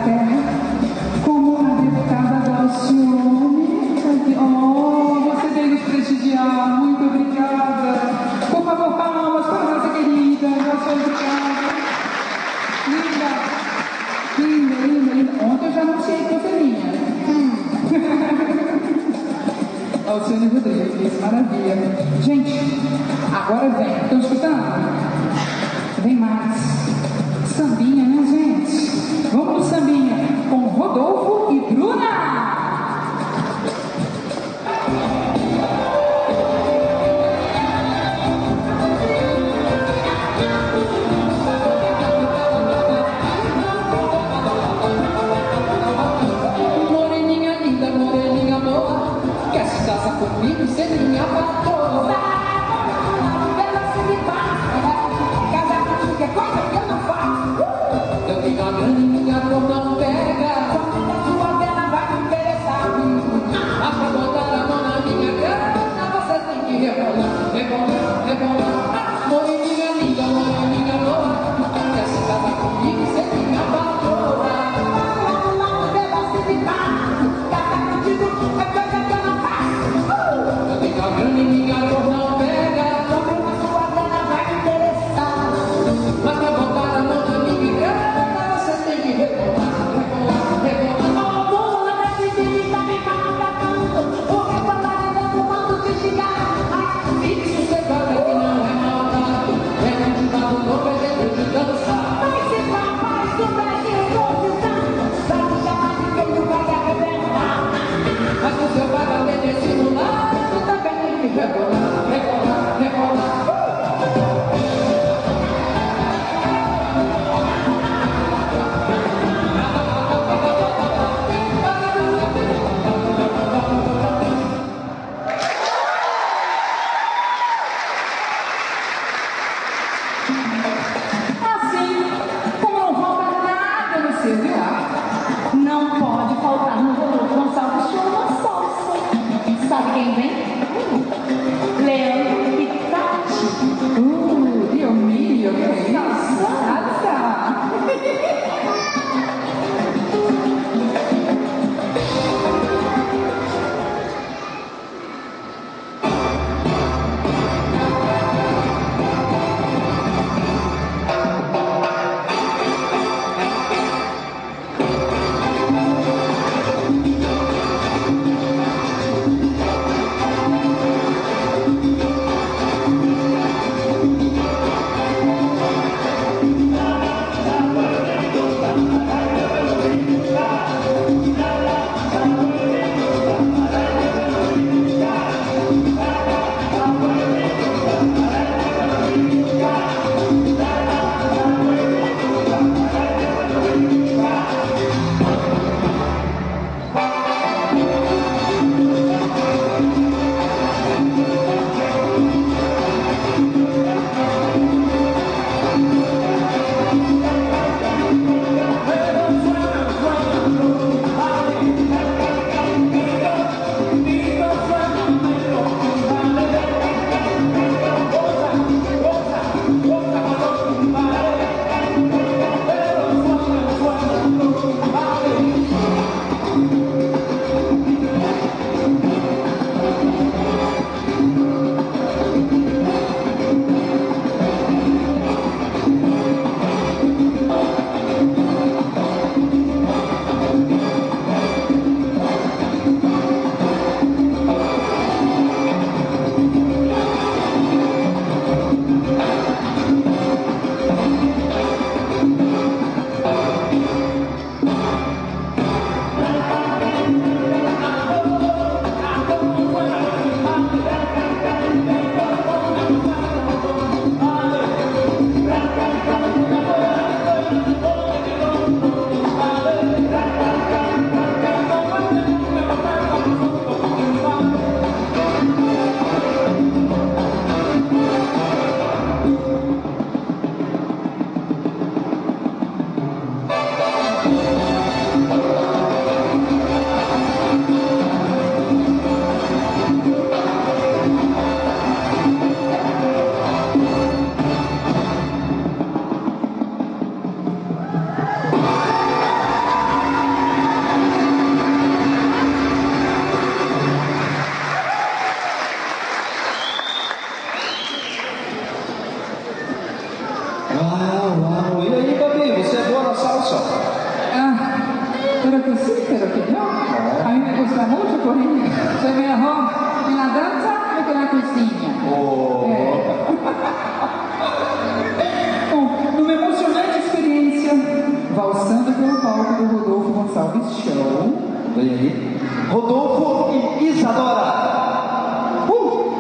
O: terra, como a deputada Dalcione. Oh, você veio nos prestigiar, muito obrigada. Por favor, palmas para a nossa querida Dalcione, obrigada. Linda, linda, linda, linda. Ontem eu já anunciei que você vinha. Alcione Rodrigues, maravilha. Gente, agora vem. Estão escutando? Vem mais. Sambinha, né, gente? Vamos no sambinha com Rodolfo e Bruna.
R: Moreninha linda, moreninha boa, quer se casar comigo, ser minha patroa.
H: Uau, uau. E aí, Babi, você é boa na salsa?
O: Ah, pero que sí, pero que no. A mí me gusta mucho, porque soy mejor en la danza que en la cocina.
H: Oh.
O: É. Bom, numa emocionante experiência, valsando pelo palco do Rodolfo Gonçalves Show.
H: Olha aí. Rodolfo e Isadora. Uh!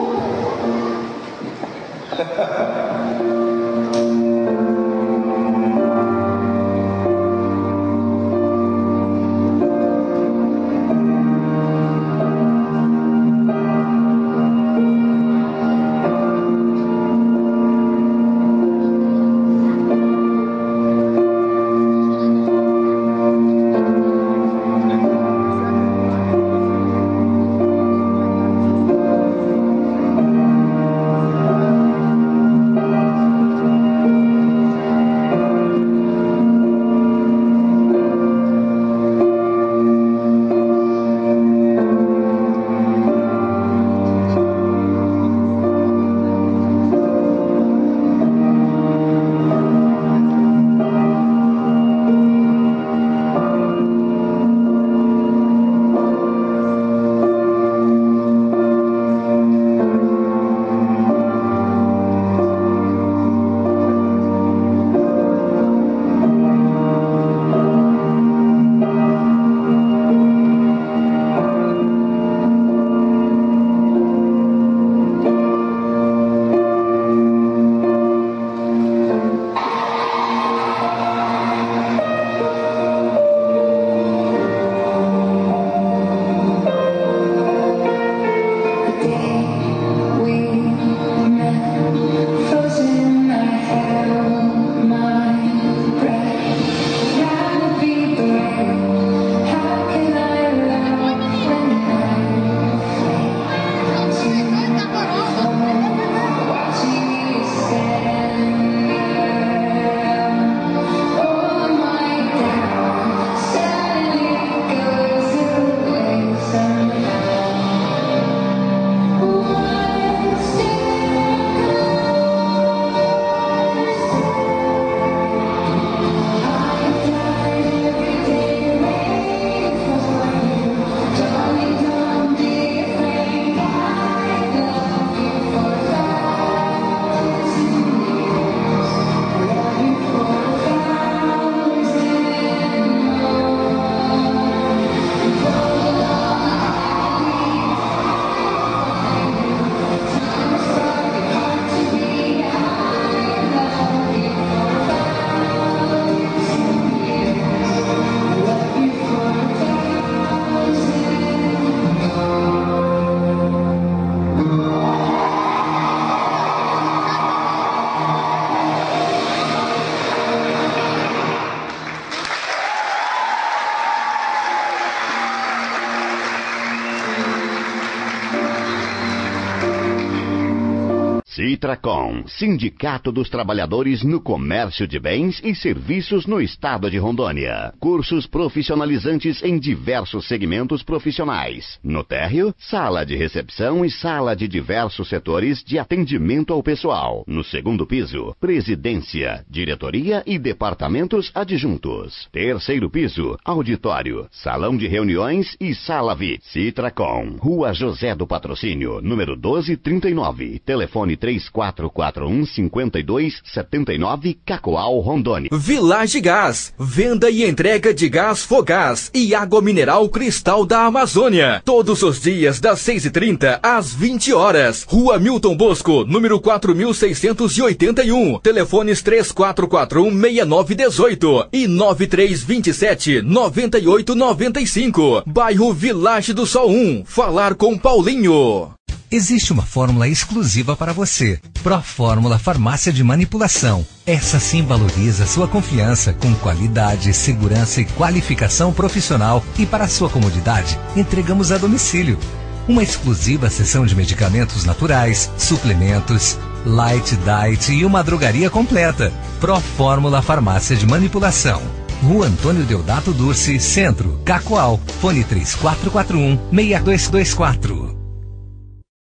L: Citracom, Sindicato dos Trabalhadores no Comércio de Bens e Serviços no Estado de Rondônia. Cursos profissionalizantes em diversos segmentos profissionais. No térreo, sala de recepção e sala de diversos setores de atendimento ao pessoal. No segundo piso, presidência, diretoria e departamentos adjuntos. Terceiro piso, auditório, salão de reuniões e sala V I P. Citracom, Rua José do Patrocínio, número doze trinta e nove. Telefone três quatro quatro um, cinco dois sete nove, Cacoal, Rondônia.
M: Village Gás, venda e entrega de gás Fogás e água mineral Cristal da Amazônia. Todos os dias das seis e trinta às vinte horas. Rua Milton Bosco, número quatro mil seiscentos e oitenta e um. Telefones três quatro quatro um, seis nove um oito e nove três dois sete, nove oito nove cinco. Bairro Village do Sol um. Falar com Paulinho.
N: Existe uma fórmula exclusiva para você. Pró-Fórmula Farmácia de Manipulação. Essa sim valoriza sua confiança com qualidade, segurança e qualificação profissional. E para sua comodidade, entregamos a domicílio. Uma exclusiva seção de medicamentos naturais, suplementos, light diet e uma drogaria completa. Pró-Fórmula Farmácia de Manipulação. Rua Antônio Deodato Dursi, Centro, Cacoal. Fone três quatro quatro um, seis dois dois quatro.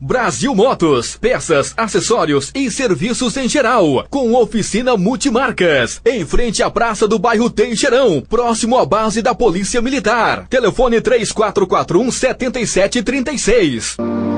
M: Brasil Motos, peças, acessórios e serviços em geral, com oficina multimarcas, em frente à praça do bairro Teixeirão, próximo à base da Polícia Militar. Telefone três quatro quatro um, sete sete três seis.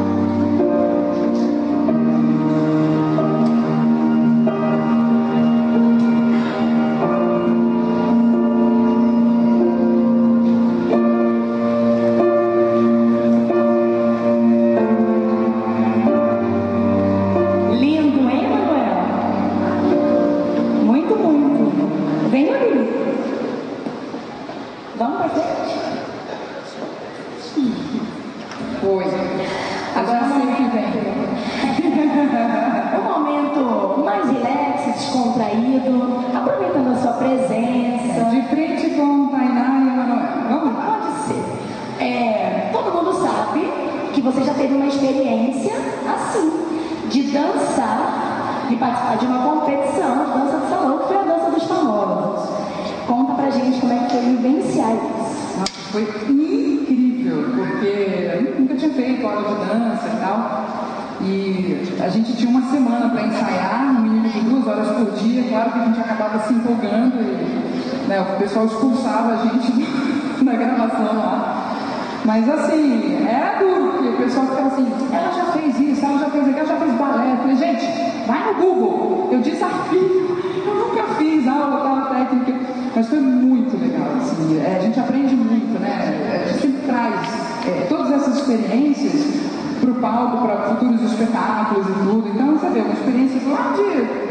O: O pessoal expulsava a gente na gravação lá. Mas assim, era duro, porque o pessoal ficava assim, ela já fez isso, ela já fez aquilo, ela já fez balé. Eu falei, gente, vai no Google, eu desafio, eu nunca fiz aula, tal, técnica. Mas foi muito legal, assim, é, a gente aprende muito, né? A gente sempre traz é, todas essas experiências para o palco, para futuros espetáculos e tudo. Então, você vê, uma experiência lá de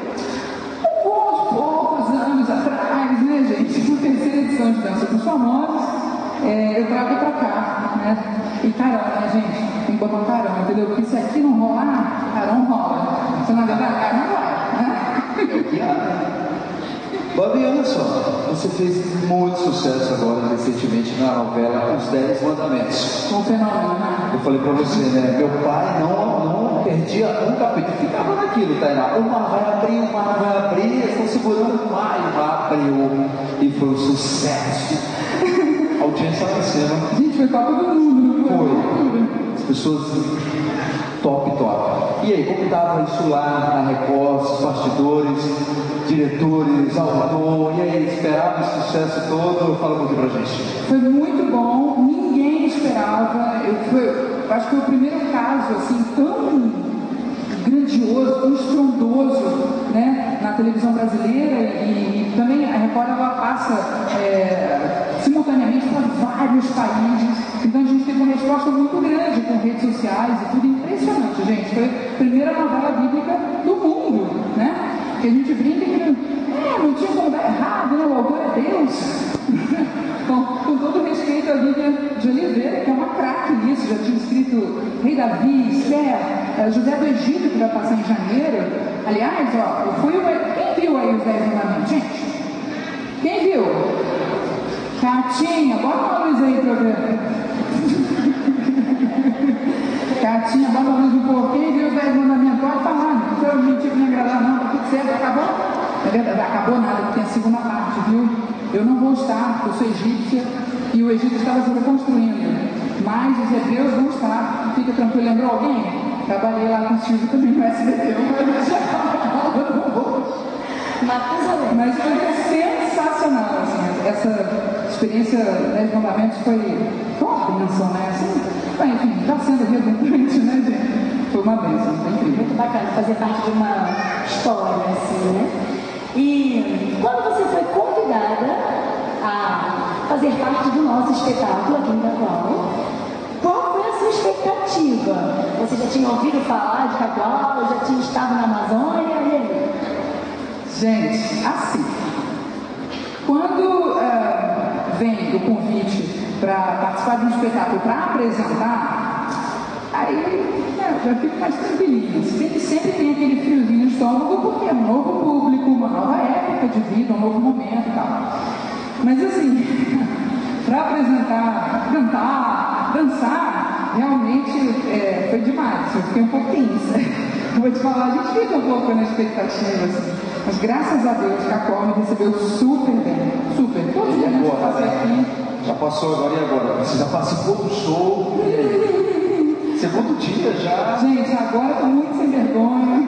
O: poucos anos atrás, né, gente? Na terceira edição de Dança dos Famosos, é, eu trago pra cá, né? E carão, né, gente? Tem que botar um carão, entendeu? Porque se aqui não rolar, carão rola. Se não levar carão, não vai, né?
P: É o que há, né? Babi, olha só, você fez muito sucesso agora, recentemente, na novela Os Dez Mandamentos.
O: Um fenômeno, né?
P: Eu falei pra você, né? Meu pai não, não perdia um capítulo, ficava naquilo, Tainá. O mar vai abrir, o mar vai abrir, eles estão segurando o mar, e o mar abriu. E foi um sucesso. A audiência lá em cima.
O: Gente, foi Copa do Mundo, não foi?
P: Foi. As pessoas top, top. E aí, como estava isso lá na Record, os bastidores, diretores, autor, e aí, esperava esse sucesso todo? Fala um pouquinho pra gente.
O: Foi muito bom, ninguém esperava. Eu, foi, eu acho que foi o primeiro caso, assim, tão grandioso, tão estrondoso, né, na televisão brasileira, e, e também a Record, ela passa é, simultaneamente para vários países. Então a gente teve uma resposta muito grande com redes sociais e tudo impressionante, gente. Foi a primeira novela bíblica do mundo, né? Que a gente brinca que não, é, não tinha como dar errado, né? O autor é Deus. Então, com todo respeito à Vivian de Oliveira, que é uma craque nisso, já tinha escrito Rei Davi, Esther, José do Egito, que vai passar em janeiro. Aliás, ó, eu fui o... Quem viu aí os Dez Mandamentos, gente? Quem viu? Catinha, bota uma luz aí pra eu ver. Catinha, bota uma luz um pouco. Quem viu os Dez Mandamentos? Pode falar, não foi mentir que me agradar, não, tá tudo certo, acabou? É verdade, acabou nada, porque tem a segunda parte, viu? Eu não vou estar, eu sou egípcia e o Egito estava se reconstruindo. Mas os hebreus vão estar, fica tranquilo. Lembrou alguém? Trabalhei lá com o Silvio também no S B T, mas já Mas foi sensacional, assim, essa experiência Dez Mandamentos foi, foi uma bênção, né? Assim, bem, enfim, está sendo redundante, né, gente? Foi uma bênção, foi incrível.
A: Muito bacana fazer parte de uma história, assim, né? E quando você foi convidada a fazer parte do nosso espetáculo aqui em Cacoal, qual foi a sua expectativa? Você já tinha ouvido falar de Cacoal, já tinha estado na Amazônia, e aí?
O: Gente, assim, quando uh, vem o convite para participar de um espetáculo, para apresentar, aí né, eu já fico mais tranquilinha. Se bem que sempre tem aquele friozinho no estômago, porque é um novo público, uma nova época de vida, um novo momento e tal. Mas assim, para apresentar, cantar, dançar, realmente é, foi demais. Eu fiquei um pouco tensa. Vou te falar, a gente fica um pouco na expectativa, assim. Mas graças a Deus, Cacoal me recebeu super bem. Super. Todos os dias que passei aqui.
P: Já passou agora e agora? Você já participou do show? segundo dia já.
O: Gente, agora eu tô muito sem vergonha.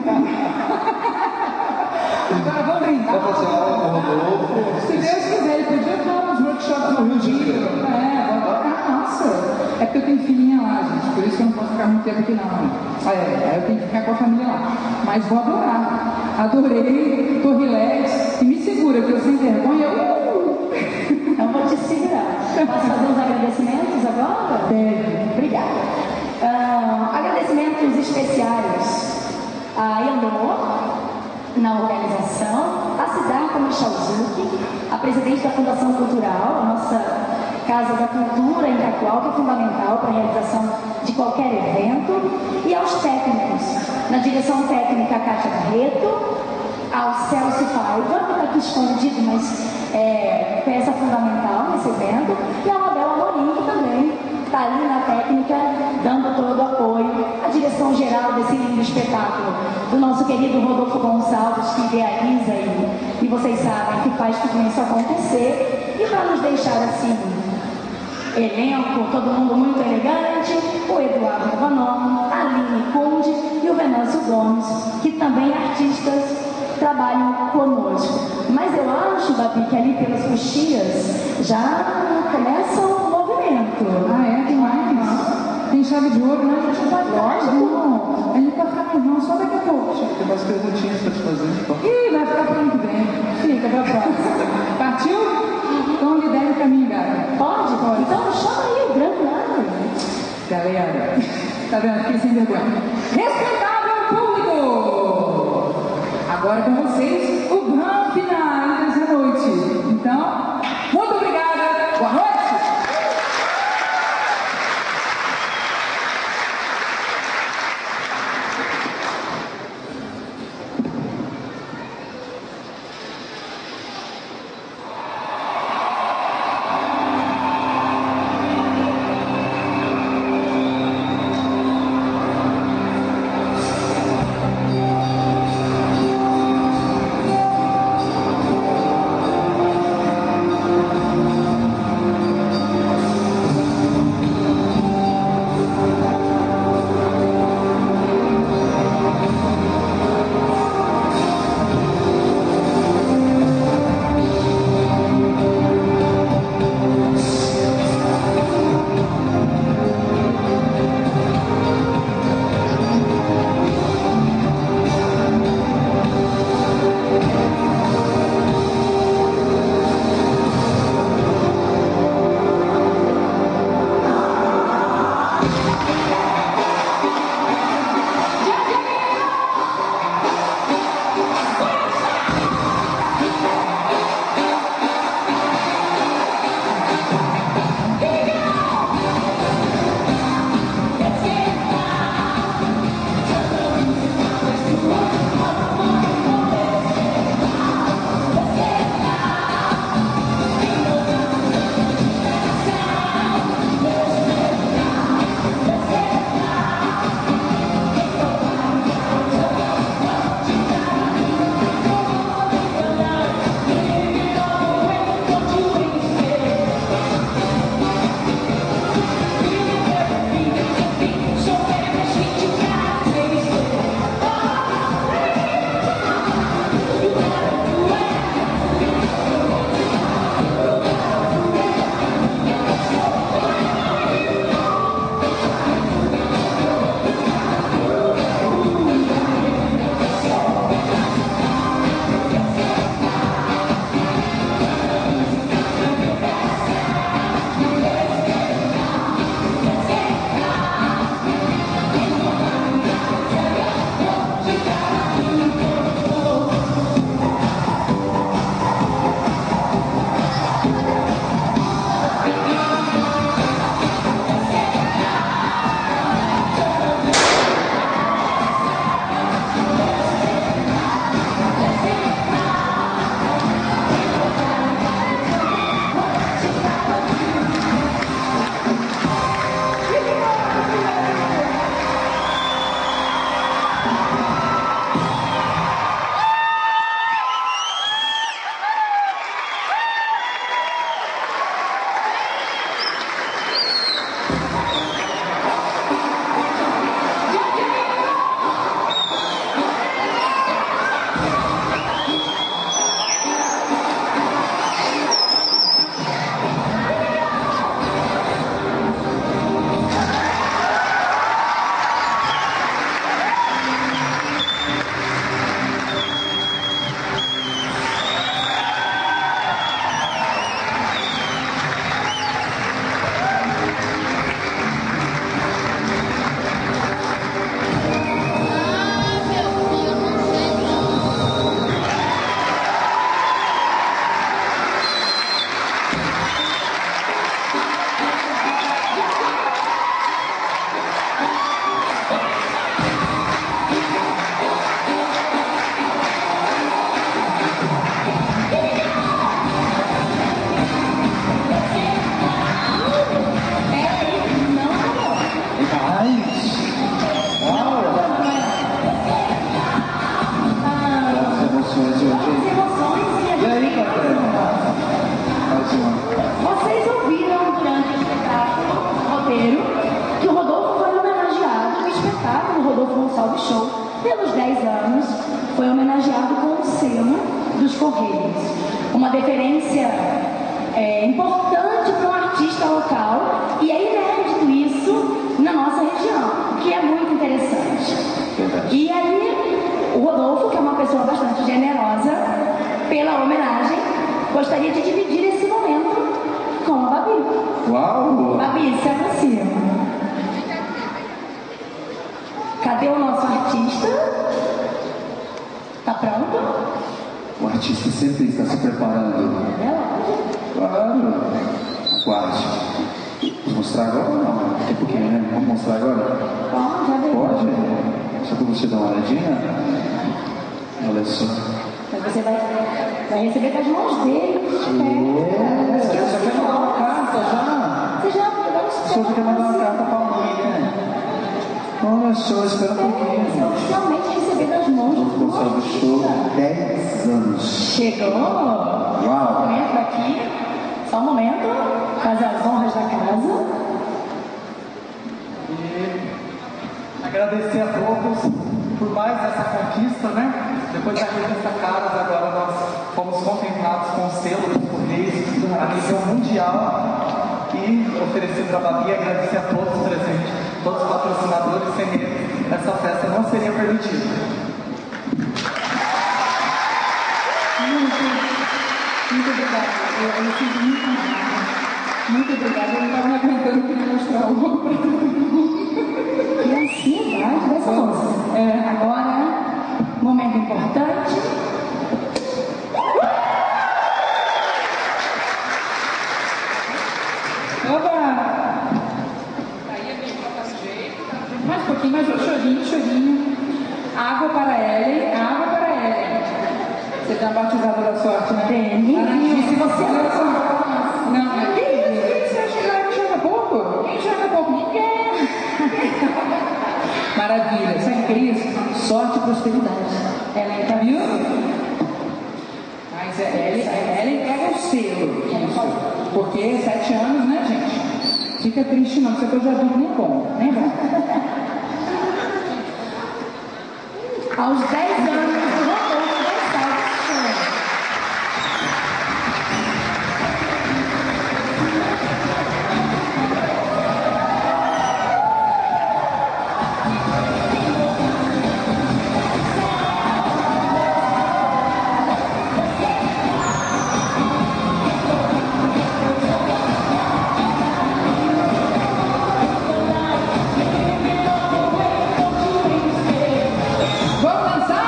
O: Agora vamos brindar.
P: Vai fazer aula com o Rodolfo.
O: Se Deus quiser, ele podia estar nos workshops no Rio de Janeiro. É, vou tocar, nossa. É porque eu tenho filhinha lá, gente, por isso que eu não posso ficar muito tempo aqui não. É, eu tenho que ficar com a família lá. Mas vou adorar. Adorei, tô relax. E me segura, que eu sem vergonha. Uh!
A: Então vou te segurar. Posso fazer uns agradecimentos agora?
O: Deve.
A: Obrigada. Uh, agradecimentos especiais a Elô, na organização, a Siddhartha Michalzuki, a presidente da Fundação Cultural, a nossa Casa da Cultura em Itaqual, que é fundamental para a realização de qualquer evento, e aos técnicos, na direção técnica a Cátia Barreto, ao Celso Paiva, que está aqui escondido, mas é peça fundamental nesse evento, e a Anabela Morim, que também está ali na técnica, dando todo o apoio, a direção geral desse lindo espetáculo, do nosso querido Rodolfo Gonçalves, que idealiza e, e vocês sabem que faz tudo isso acontecer, e para nos deixar assim, elenco, todo mundo muito elegante, o Eduardo Vanon, a Aline Conde e o Venâncio Gomes, que também artistas trabalham conosco. Mas eu acho, Babi, que ali pelas coxias já começa o movimento.
O: Ah, é? Tem mais? Tem chave de ouro, né? Deixa eu dar
A: Lógico.
O: não. A gente vai ficar mais não, só daqui a pouco.
P: Tem umas perguntinhas pra te fazer. Então.
O: Ih, vai ficar pro ano que vem. Fica pra próxima. Partiu? Então lidere o caminho, gata.
A: Pode? Pode. Então chama aí o grande nada.
O: Galera, tá vendo? Fiquei sem vergonha. Respeitável público! Agora com vocês, o Grand Finale dessa noite. Então, muito obrigada. Boa noite.
A: pelos dez anos, foi homenageado com o selo dos Correios. Uma deferência é, importante para um artista local, e é inédito isso na nossa região, o que é muito interessante. E aí, o Rodolfo, que é uma pessoa bastante generosa, pela homenagem, gostaria de dividir esse momento com a Babi.
P: Uau!
A: Babi, se aproxima. Cadê o nosso artista? Tá pronto?
P: O artista sempre está se preparando. Claro. Aguarde. Vou mostrar agora ou não? É porque, né? Vamos mostrar agora?
A: Pode, já veio.
P: Pode? Só para você dar uma olhadinha. Olha só.
A: Mas você vai, vai receber com as mãos dele.
P: É, você já quer mandar uma carta já?
A: Você já vai
P: Você já quer mandar uma carta para a mãe, né? Olha só, espera um pouquinho.
A: Oficialmente receber das mãos do
P: Gonçalves Show, dez anos.
A: Chegou!
P: Uau!
A: Só um momento aqui, só um momento, fazer as honras da casa.
K: E agradecer a todos por mais essa conquista, né? Depois da revista Caras, agora nós fomos contemplados com o selo dos Correios a nível mundial. E oferecer para a Babi, agradecer a todos os presentes, todos os patrocinadores, sem eles essa festa não seria permitida.
A: Muito, muito obrigada. Eu, eu sinto muito honrada. Muito obrigada. Eu não estava me aguentando para mostrar o logo para todo mundo. Que ansiedade dessa moça. É, agora, momento importante. Oba! Mais um pouquinho, mais um chorinho, chorinho. Água para Ellen, água para Ellen. Você tem a batizada da sorte, né? Tem. Se você não... Não, não. Quem você acha que joga pouco? Quem joga pouco? Ninguém. Maravilha. Sabe o que é isso? Sorte e prosperidade. Ellen, tá viu? Mas é, Ellen pega o selo. Porque sete anos, né, gente? Fica triste não, isso aqui eu já vi nem bom, nem bom. Aos dez anos, o Rodolfo Gonçalves Show. Vamos dançar?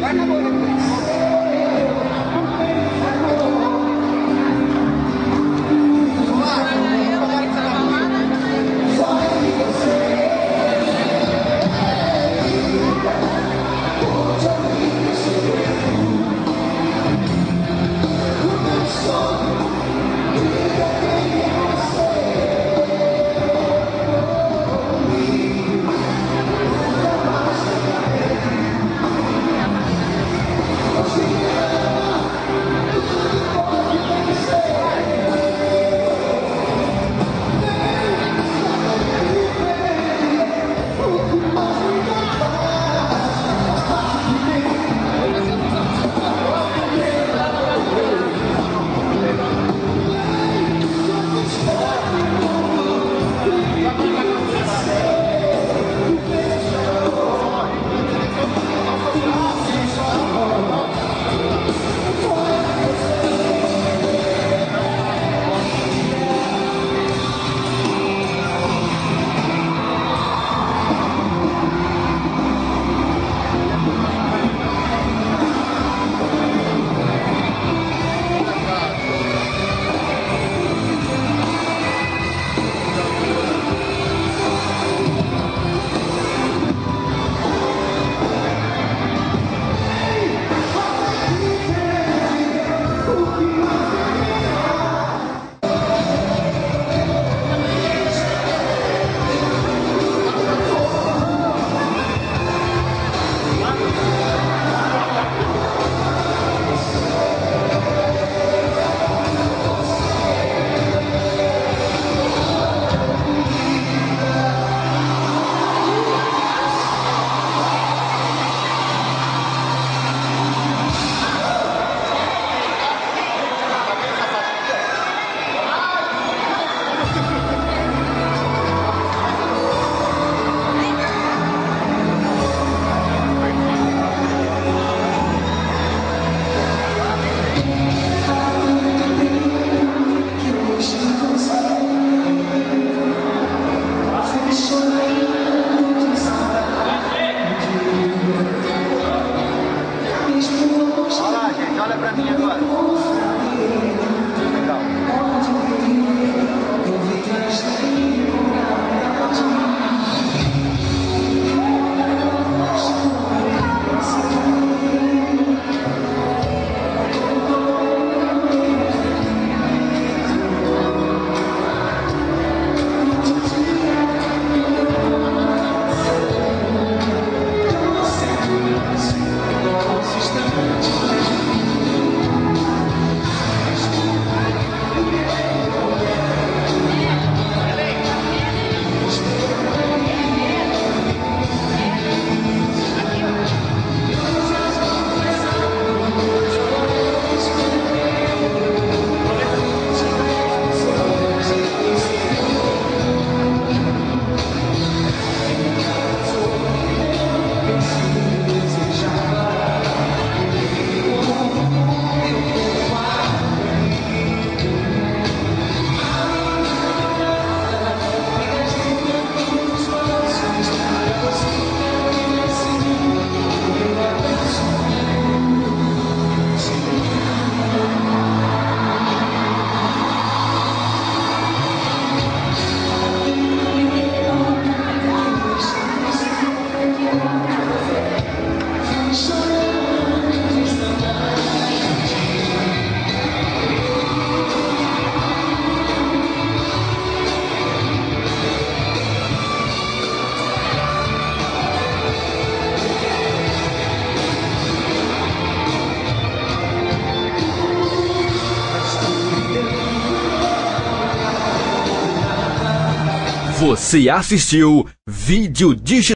M: Você assistiu Vídeo Digital.